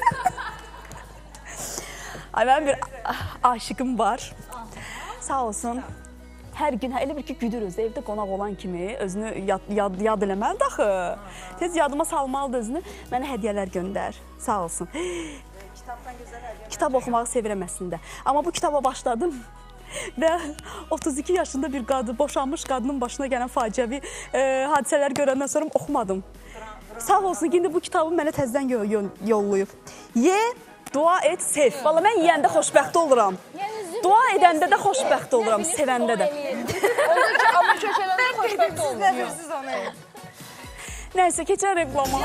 Ay, mənim bir aşıqım var. Sağ olsun. Hər gün, elə bir ki, güdür özü, evdə qonaq olan kimi özünü yad eləməlidir axı. Tez yadıma salmalıdır özünü, mənə hədiyyələr göndər. Sağ olsun. Kitab oxumağı sevirəm əslində. Amma bu kitaba başladım və 32 yaşında bir qadın, boşanmış qadının başına gələn faciəvi hadisələri görəndən sonra oxumadım. Sağ olsun, indi bu kitabı mənə təzədən yollayıb. Ye, dua et, sev. Valla mən yeyəndə xoşbəxt oluram. Dua edəndə də xoşbəxt oluram, sevəndə də. Amma kökələndə xoşbəxt olmuyor. Nəysə, keçən reklama.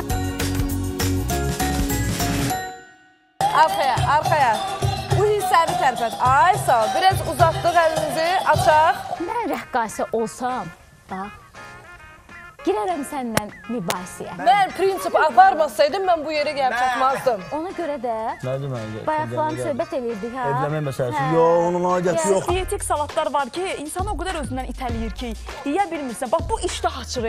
Arxaya. Bu hissəni tərpət. Ay, sağ ol. Biraz uzatdıq əlinizi, açaq. Mən rəqqasə olsam, bax, girərəm səndən mübahisəyə. Mən prinsip aparmasaydım, mən bu yerə gəlib çatmazdım. Ona görə də Nədir mən? bayaqlarını söhbət edirdik, hə? Evlənmək məsələsi. Yox, onun aidiyyəti yox. Dietik salatlar var ki, insanı o qədər özündən itələyir ki, yeyə bilmirsən. Bax, bu iştah açır.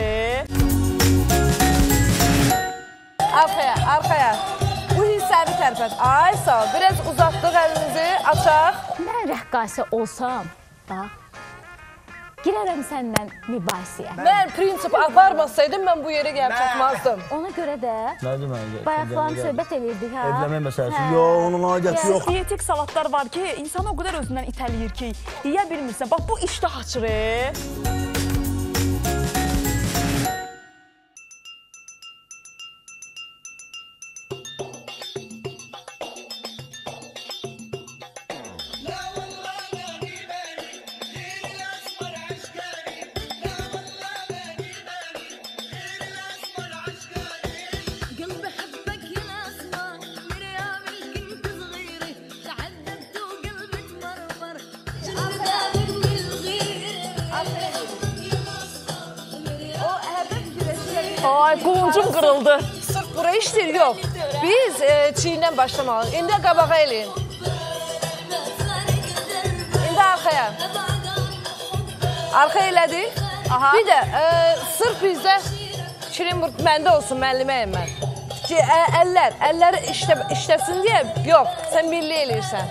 Arxaya. Bu hissəni tərpət. Ay, sağ ol. Biraz uzatdıq əlinizi, açaq. Mən rəqqasə olsam, bax, girərəm səndən mübahisəyə. Mən prinsip aparmasaydım, mən bu yerə gəlib çatmazdım. Ona görə də Nədir mən? bayaqlarını söhbət edirdik, hə? Evlənmək məsələsi. Yox, onun aidiyyəti yox. Dietik salatlar var ki, insanı o qədər özündən itələyir ki, yeyə bilmirsən. Bax, bu iştah açır. Ay, quluncum qırıldı. Sırf bura işdir, yox. Biz çiyindən başlamalıyıq. İndi qabağa eləyin. İndi arxaya. Arxa elədik. Bir də sırf bizdə Çilinburg məndə olsun, müəlliməyəm mən. Əlləri işləsin deyə, yox, sən milli eləyirsən.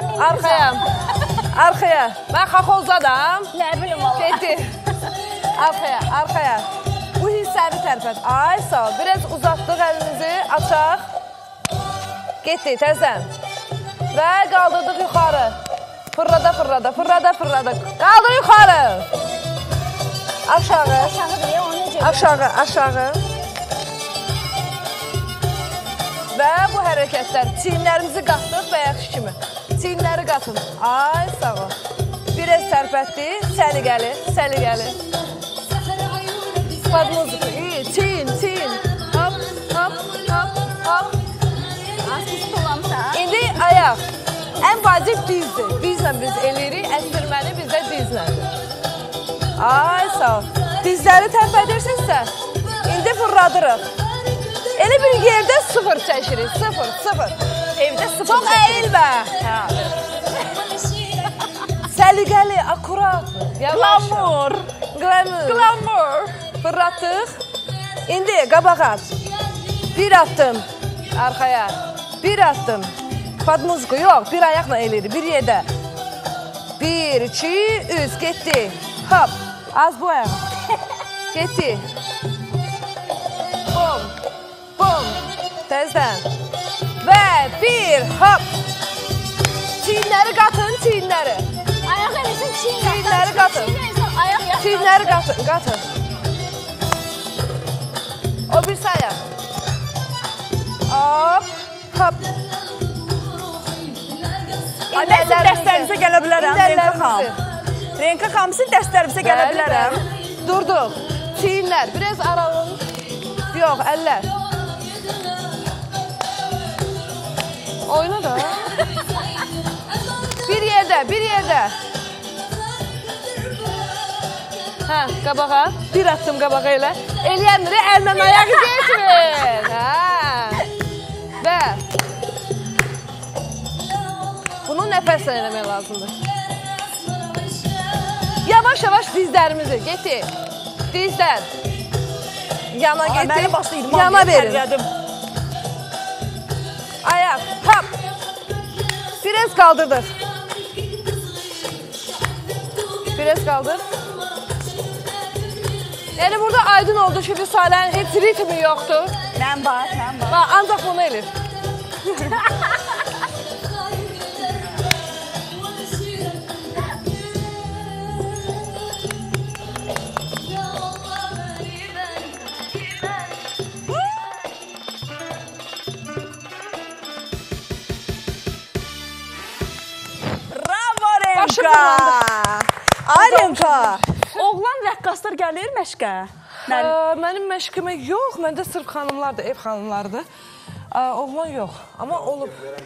Arxaya. Mən xaxolzadam. Nə bilim Allah. Getdi. Arxaya. Bu hissəni tərpət. Ay, sağ ol. Biraz uzatdıq əlinizi, açaq. Getdik, təzdən. Və qaldırdıq yuxarı. Fırlada. Qaldır yuxarı. Aşağı. Və bu hərəkət. hərəkətlər. Çiyinlərimizi qatdıq bayaq kimi. Çiyinləri qatın. Ay, sağ ol. Biraz tərpətdi. Səliqəli, səliqəli. Padmuzika. İyi, çiyin. Hop, hop, hop, hop. Asız tulamsa. İndi ayaq. Ən vacib dizdir. Dizlə biz eləyirik, əsdirməni bizdə dizlədir. Ay, sağ ol. Dizləri tərpədirsinizsə, indi fırladırıq. Elə bir yerdə 0 çəkirik, 0. Evdə 0 Çox əyilmə. Səliqəli, akurat. Glamour. Glamour. Fırlatdıq. İndi qabağa. Bir addım arxaya. Bir addım. Padmuzika yox, bir ayaqla eləyirik, bir yerdə. 1, 2, 3, getdi. Hop, az bu ayağa. Getdi. Bum, bum. Təzdən. Və bir, hop. Çiyinləri qatın, çiyinləri. Ayaq eləsin, Çiyinləri qatın. Çiyinləri qatın. O bir sayaq. Hop, hop. Mən sizin dərslərinizə gələ bilərəm, Renka xanım. Renka xanım, sizin dərslərinizə gələ bilərəm. Durduq. Çiyinlər, biraz aralın. Yox, əllər. Oyna da. Bir yerdə. Hə, qabağa. Bir atdım qabağa elə. Eləyənləri əllə ayağı getmir. Hə. Və bunu nəfəslə eləmək lazımdır. Yavaş-yavaş dizlərimizi getir. Dizdən. Yana getir. Məni başda idman yana verin. Tərlədim. Ayaq. Hop. Biraz qaldırdıq. Biraz qaldır. Yəni burada aydın oldu ki, Vüsalənin heç ritmi yoxdur. Mən var. Ancaq bunu elir. Bravo, Renka. Başım bulandı. Ay, Renka. Oğlan rəqqaslar gəlir məşqə. Mənim məşqimə yox, məndə sırf xanımlardır, ev xanımlardır. Oğlan yox, amma olub.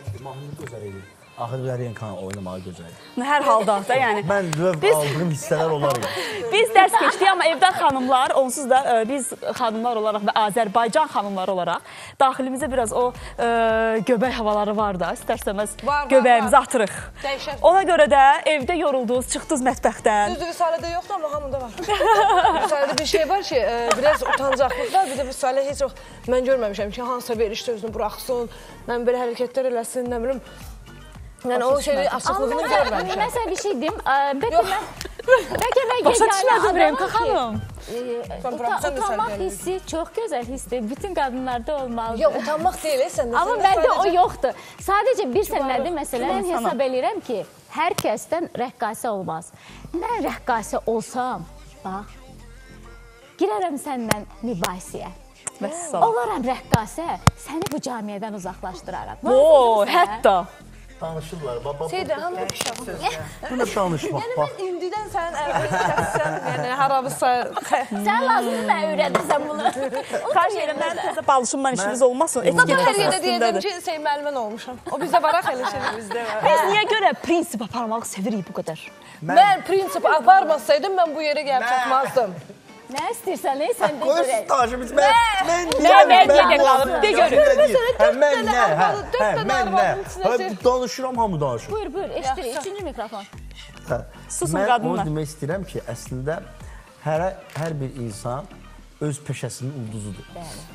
Axır bir Renka oynamağı gözəl. Hər halda da, yəni. Mən aldığım hissələr olar ya. Biz dərs keçdik, amma evdən xanımlar, onsuz da biz xanımlar olaraq və Azərbaycan xanımları olaraq daxilimizdə biraz o göbək havaları var da, istərsəməz göbəyimizi atırıq. Dəyişər. Ona görə də evdə yoruldunuz, çıxdınız mətbəxdən. Düzdür, Vüsalədə yoxdur, amma hamıda var. Vüsalədə bir şey var ki, biraz utancaqlıq var. Bir də Vüsalə heç yox, mən görməmişəm ki, hansısa verişdə özünü buraxsın, mən belə hərəkətlər eləsin, nə bilim. Yəni o şeyi açıqlığını görməmişəm. Mən sənə bir şey deyim. Bəlkə mən Başa düşmədim, Renka xanım. Utanmaq hissi çox gözəl hissdir. Bütün qadınlarda olmalıdır. Yox, utanmaq deyil, səndə. Amma məndə o yoxdur. Sadəcə bir sənədir, məsələn, mən hesab eləyirəm ki, hər kəsdən rəqqasə olmaz. Mən rəqqasə olsam, bax, girərəm səndən mübahisəyə. Olaram rəqqasə, səni bu camiyyədən uzaqlaşdıraram. Hətta. Danışırlar, baba. Şeydə, hamı pişaq. Bu nə danışmaq, bax. Mən indidən sənin əvvəl kəssən, yəni haramızsa... Sən lazımdır mən öyrədirsən bunu. Xahiş edirəm, mənim təzə balışımla işiniz olmasın. Zaten hər yerdə deyəcəm ki, Seymə Əlmən olmuşam. O bizdə var, elə şey bizdə var. Biz niyə görə prinsip aparmağı sevirik bu qədər? Mən prinsip aparmasaydım, mən bu yerə gəlib çatmazdım. Nə istəyirsən, nə sən də Qoy görək. danışım, Mən gedə qalıb, de görün. Mən nə? Danışıram, hamı danışır. Buyur, eşitirik. Üçüncü mikrofon. Susun Mən qadınlar. onu demək istəyirəm ki, əslində hər bir insan öz peşəsinin ulduzudur.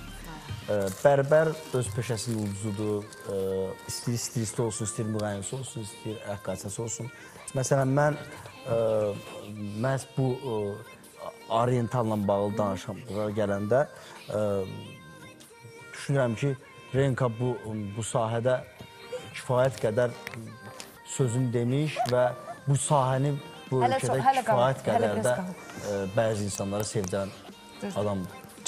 Bərbər öz peşəsinin ulduzudur. İstəyir stilist olsun, istəyir müğənnisi olsun, istəyir rəqqasəsi olsun. Məsələn, mən məhz bu orientalla bağlı danışmağa gələndə düşünürəm ki, Renka bu sahədə kifayət qədər sözünü demiş və bu sahəni bu ölkədə kifayət qədər də bəzi insanlara sevdirən adamdır.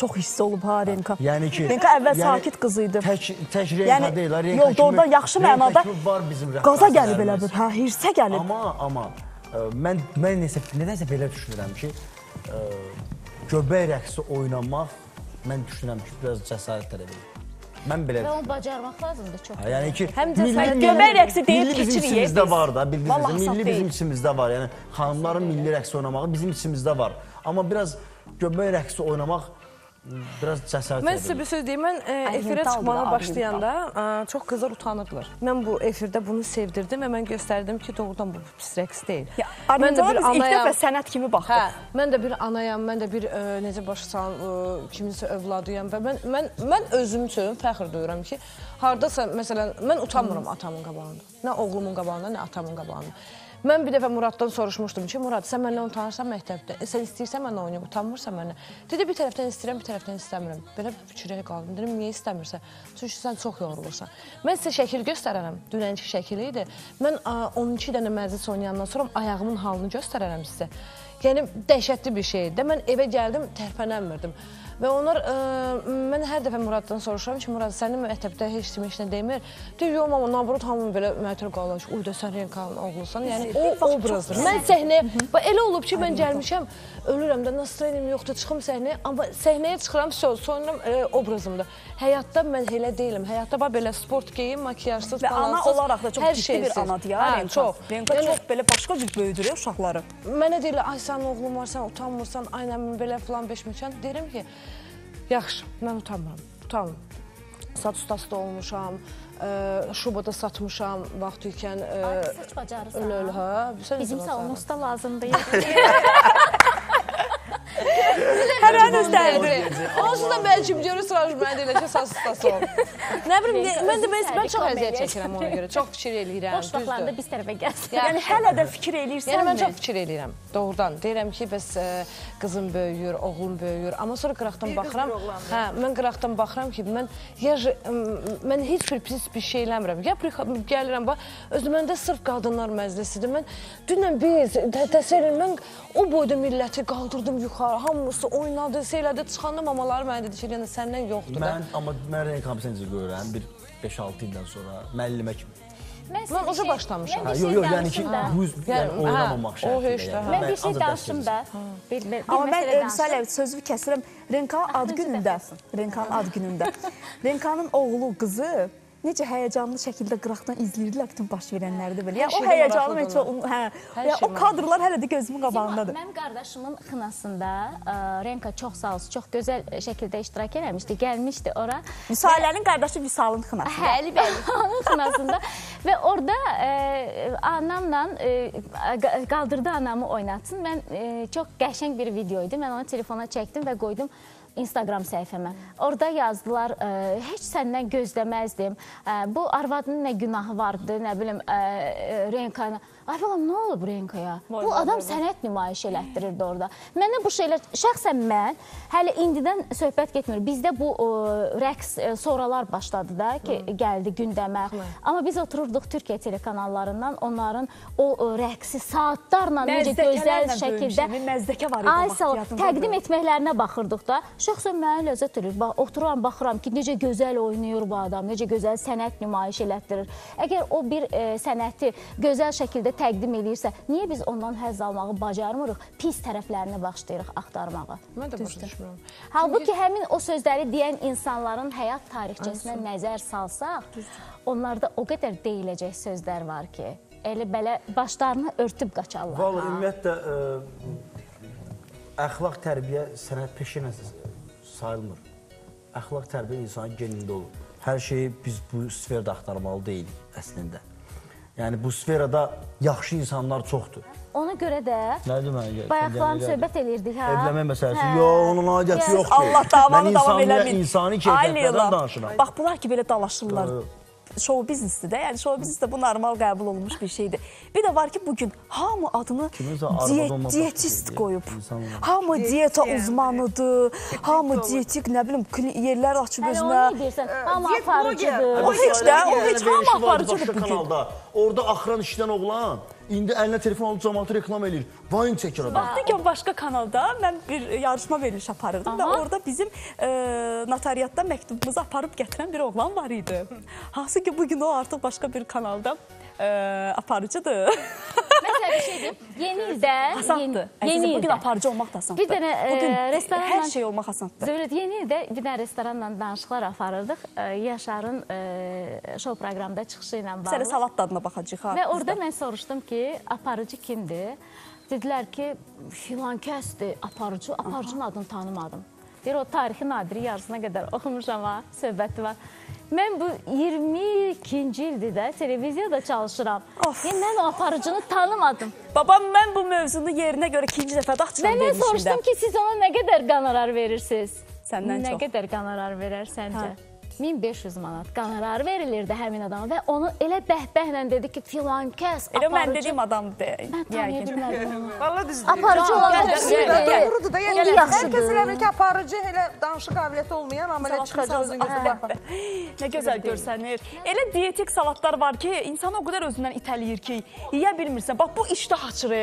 çox hissi olub ha Renka. Yəni ki, Renka əvvəl sakit qız idi. Tək Renka deyil, Renka yox, orada yaxşı mənada qaza gəlib elə bir, hə, hirsə gəlib. Amma mən nədənsə belə düşünürəm ki, göbək rəqsi oynamaq, mən düşünürəm ki, biraz cəsarət tələb edir. Mən belə... Və onu bacarmaq lazımdır çox. Yəni ki, göbək rəqsi deyib milli bizim keçirik. içimizdə var da, bildiniz, milli bizim içimizdə var. Yəni, xanımların milli rəqsi oynamağı bizim içimizdə var. Amma biraz göbək rəqsi oynamaq biraz cəsarət Mən sizə bir söz deyim, mən efirə çıxmağa başlayanda çox qızlar utanırdılar. Mən bu efirdə bunu sevdirdim və mən göstərdim ki, doğrudan bu pis rəqs deyil. Armintana biz ilk dəfə sənət kimi baxdıq. Mən də bir anayam, mən də bir necə başa salan kiminsə övladıyam və mən özüm üçün fəxr duyuram ki, haradasa, məsələn, mən utanmıram atamın qabağında. Nə oğlumun qabağında, nə atamın qabağında. Mən bir dəfə Muraddan soruşmuşdum ki, Murad, sən məndən utanırsan məktəbdə, sən istəyirsən mənlə oynayım, utanmırsan mənlə. Dedi, bir tərəfdən istəyirəm, bir tərəfdən istəmirəm. Belə fikirə qaldım, dedim, niyə istəmirsən? Çünki sən çox yorulursan. Mən sizə şəkil göstərərəm, dünənki şəkili idi. Mən 12 dənə məclis oynayandan sonra ayağımın halını göstərərəm sizə. Yəni, dəhşətli bir şeydir. Mən evə gəldim, tərpənəmirdim. Və onlar, mən hər dəfə Muraddan soruşuram ki, Murad, sənin məktəbdə heç nə demir. Deyir, yox, mama, nabrut hamı belə məhtəl qalır ki, uyda sən Renkanın oğlusan. Yəni, o obrazdır. Mən səhnəyə, elə olub ki, mən gəlmişəm, ölürəm də, nastroyenim yoxdur, çıxım səhnəyə, amma səhnəyə çıxıram, soyunuram obrazımda. Həyatda mən elə deyiləm. Həyatda belə sport geyim, makiyajsız, balansız, hər şeysiz. Və ana olaraq da çox ciddi bir anadır ya, Renka. Renka çox belə başqa cür böyüdür uşaqları. Mənə deyirlər, ay, sənin oğlun var, sən utanmırsan, aynən belə filan beşməkan. Deyirəm ki, yaxşı, mən utanmıram. Saç ustası da olmuşam, şubada satmışam vaxt ikən. Saç bacarırsan. Öyle, hə. Bizim salon usta lazımdır. Hər an üstədir. Onsuz da bəlkə görürsünüz, mən deyiləm ki, saç ustası olum. Nə bilim, mən çox əziyyət çəkirəm ona görə, çox fikir eləyirəm. Boş vaxtlarında biz tərəfə gəlsin. Yəni, hələ də fikir eləyirsən mi? Yəni, mən çox fikir eləyirəm, doğrudan. Deyirəm ki, bəs qızım böyüyür, oğlum böyüyür. Amma sonra qıraqdan baxıram, mən qıraqdan baxıram ki, mən heç bir pis bir şey eləmirəm. Gəlirəm, özümdə sırf qadınlar məclisidir. Mən dünən təsəvvür mən o boyda milləti qaldırdım yuxarı, hamısı oynadı, seylədi, çıxanda mamaları mənə dedi ki, yəni səndən yoxdur da. Amma mən Renkanı necə görürəm, bir 5-6 ildən sonra müəllimə kimi. Mən uca başlamışam. Yox, yəni ki, oynamamaq şərtilə. Mən bir şey danışım da. Amma mən Salə sözü kəsirəm. Renkanın ad günündə. Renkanın oğlu, qızı necə həyəcanlı şəkildə qıraqdan izləyirdilər bütün baş verənləri də belə. O həyəcanlı və o kadrlar hələ də gözümün qabağındadır. Mənim qardaşımın xınasında Renka çox sağ olsun, çox gözəl şəkildə iştirak eləmişdi, gəlmişdi ora. Müsahilənin qardaşı Vüsalın xınasında. Həli bəli, onun xınasında. Və orada anamla qaldırdı anamı oynatsın. Mən çox qəşəng bir video idi. Mən onu telefona çəkdim və qoydum Instagram səhifəmə. Orada yazdılar, heç səndən gözləməzdim. Bu arvadının nə günahı vardı, nə bilim, Renka'yla. Ay balam, nə olub Renka'ya? Bu adam sənət nümayiş elətdirirdi orada. Mənə bu şeylər, şəxsən mən, hələ indidən söhbət getmir. Bizdə bu rəqs sonralar başladı da ki, gəldi gündəmə. Amma biz otururduq Türkiyə telekanallarından, onların o rəqsi saatlarla necə gözəl şəkildə təqdim etməklərinə baxırdıq da. Şəxsən mənə ləzzət verir. Otururam, baxıram ki, necə gözəl oynayır bu adam, necə gözəl sənət nümayiş elətdirir. Əgər o bir sənəti gözəl şəkildə təqdim edirsə, niyə biz ondan həzz almağı bacarmırıq, pis tərəflərini başlayırıq axtarmağa? Mən də başa düşmürəm. Halbuki həmin o sözləri deyən insanların həyat tarixçəsinə nəzər salsaq, onlarda o qədər deyiləcək sözlər var ki, elə belə başlarını örtüb qaçarlar. Vallahi, ümumiyyətlə, əxlaq tərbiyə sənət peşə sayılmır. Əxlaq tərbiyə insanın genində olur. Hər şeyi biz bu sferdə axtarmalı deyilik əslində. Yəni, bu sferada yaxşı insanlar çoxdur. Ona görə də bayaqlarını söhbət edirdik. Evlənmə məsələsi, yox, onun aidiyyəti yoxdur. Allah davanı davam eləmir. Mən insani keyfiyyətlərdən danışıram. Bax, bunlar ki, belə dalaşırlar. Şou biznesdir də, yəni şou biznesdə bu normal qəbul olunmuş bir şeydir. Bir də var ki, bugün hamı adını diyetist qoyub. Hamı diyeta uzmanıdır, hamı diyetik, nə bilim, yerlər açıb özünə. Hələ onu deyirsən, hamı aparıcıdır. O heç də, o heç hamı aparıcıdır bugün. Orada axıran işləyən oğlan indi əlinə telefon alıb cəmaatı reklam eləyir. Vayın çəkir adam. Baxdı başqa kanalda mən bir yarışma veriliş aparırdım və orada bizim notariatda məktubumuzu aparıb gətirən bir oğlan var idi. Hansı ki bugün o artıq başqa bir kanalda aparıcıdır. Mesela bir şey diyeyim. Yeni ildə... Asandır. Yeni bugün ildə. aparıcı olmaq da asandır. Bir dənə restoranla... Hər şey olmaq asandır. Zövrət, yeni ildə bir dənə restoranla danışıqlar aparırdıq. Yaşarın şou proqramda çıxışı ilə bağlı. Sənə salat dadına baxacaq. Və orada mən soruşdum ki, aparıcı kimdir? Dedilər ki, filan kəsdir aparıcı. Aparıcının adını tanımadım. Deyir, o tarixi nadiri yarısına qədər oxumuşam ha, söhbəti var. Mən bu 22-ci ildir də televiziyada çalışıram. Mən o aparıcını tanımadım. Babam, mən bu mövzunu yerinə görə ikinci dəfə də açıram verilişində. Mən soruşdum ki, siz ona nə qədər qonorar verirsiniz? Səndən çox. Nə qədər qonorar verər səncə? 1500 manat qonorar verilirdi həmin adama və onu elə bəhbəhlə dedi ki, filan kəs aparıcı. Elə mən dediyim adamdır. Mən tanıya bilmədim onu. Valla düzdür. Aparıcı olan doğrudur da. Yəni yaxşıdır. hər kəs eləmir ki, aparıcı elə danışıq qabiliyyəti olmayan, amma elə çıxacaq özün gözü baxar. Nə gözəl görsənir. Elə dietik salatlar var ki, insanı o qədər özündən itələyir ki, yeyə bilmirsən. Bax, bu iştah açır.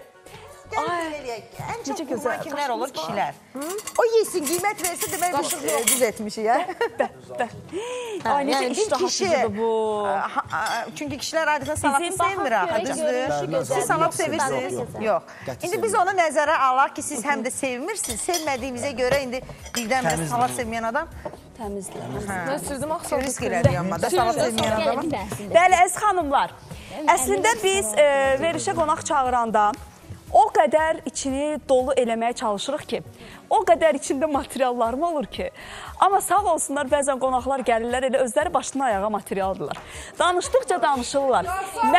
Ən çox qurban kimlər olur? Kişilər. O yesin, qiymət versə demək düz etmişik. Ay, necə iştah açıcıdır bu. Çünki kişilər adətən salatı sevmir axı. Siz salat sevirsiniz? Yox. İndi biz onu nəzərə alaq ki, siz həm də sevmirsiniz. Sevmədiyimizə görə indi birdən-birə salat sevməyən adam təmizdir. Mən sürdüm axı risk elədi amma da salat sevməyən adama. Bəli, əziz xanımlar, əslində biz verişə qonaq çağıranda o qədər içini dolu eləməyə çalışırıq ki, o qədər içində materiallarım olur ki, amma sağ olsunlar, bəzən qonaqlar gəlirlər, elə özləri başdan ayağa materialdılar. Danışdıqca danışırlar.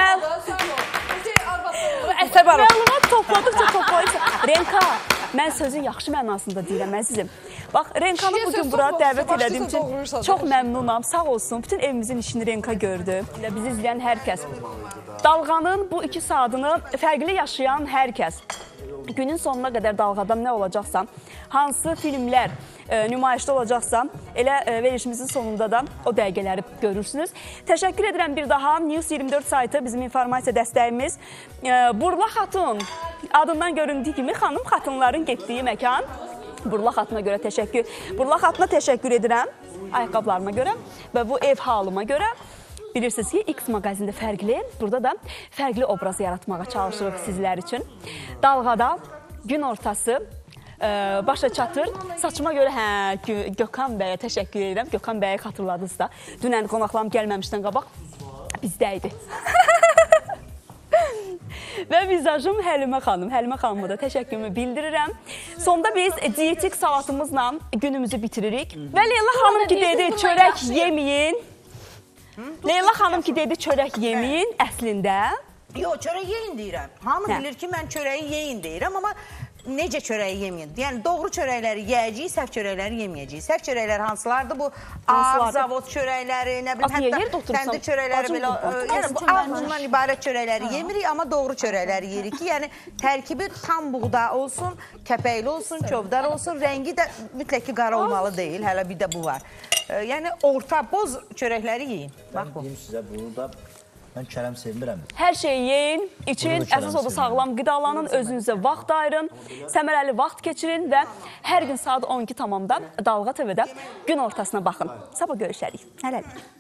Məlumat topladıqca toplayırsa. Renka, mən sözün yaxşı mənasında deyirəm, əzizim. Bax, Renkanı bugün bura dəvət elədiyim üçün çox məmnunam, sağ olsun. Bütün evimizin işini Renka gördü. Bizi izləyən hər kəs. Dalğanın bu 2 saatını fərqli yaşayan hər kəs. Günün sonuna qədər dalğadan nə olacaqsa, hansı filmlər nümayişdə olacaqsa, elə verişimizin sonunda da o dəqiqələri görürsünüz. Təşəkkür edirəm bir daha. News 24 saytı bizim informasiya dəstəyimiz. Burla Xatun adından göründüyü kimi xanım xatınların getdiyi məkan. Burla Xatuna görə təşəkkür. Burla Xatuna təşəkkür edirəm ayaqqabılarıma görə və bu ev halıma görə. Bilirsiniz ki, X mağazində fərqli, burada da fərqli obraz yaratmağa çalışırıq sizlər üçün. Dalğada gün ortası başa çatır. Saçıma görə Gökhan bəyə təşəkkür edirəm. Gökhan bəyi xatırladınız da. Dünən qonaqlarım gəlməmişdən qabaq bizdə idi. Və vizajım Həlimə xanım. Həlimə xanıma da təşəkkürümü bildirirəm. Sonda biz dietik salatımızla günümüzü bitiririk. Və Leyla xanım ki dedi, çörək yeməyin. Leyla xanım ki dedi, çörək yeməyin əslində. Yox, çörək yeyin deyirəm. Hamı bilir ki, mən çörəyi yeyin deyirəm, amma necə çörəyi yeməyin? Yəni, doğru çörəkləri yeyəcəyik, səhv çörəkləri yeməyəcəyik. Səhv çörəklər hansılardır? Bu, ağ, zavod çörəkləri, nə bilim, hətta təndir çörəkləri belə, yəni, bu ağ bundan ibarət çörəkləri yemirik, amma doğru çörəkləri yeyirik ki, yəni, tərkibi tam buğda olsun, kəpəkli olsun, çovdar olsun, rəngi də mütləq ki, qara olmalı deyil, hələ bir də bu var. Yəni, orta, boz çörəkləri yeyin. Bax, deyim sizə, bunu da mən kərəm sevmirəm. Hər şeyi yeyin, için, əsas oda sağlam qidalanın, özünüzə vaxt ayırın, səmərəli vaxt keçirin və hər gün saat 12 tamamda Dalğa TV-də gün ortasına baxın. Sabah görüşərik. Hələlik.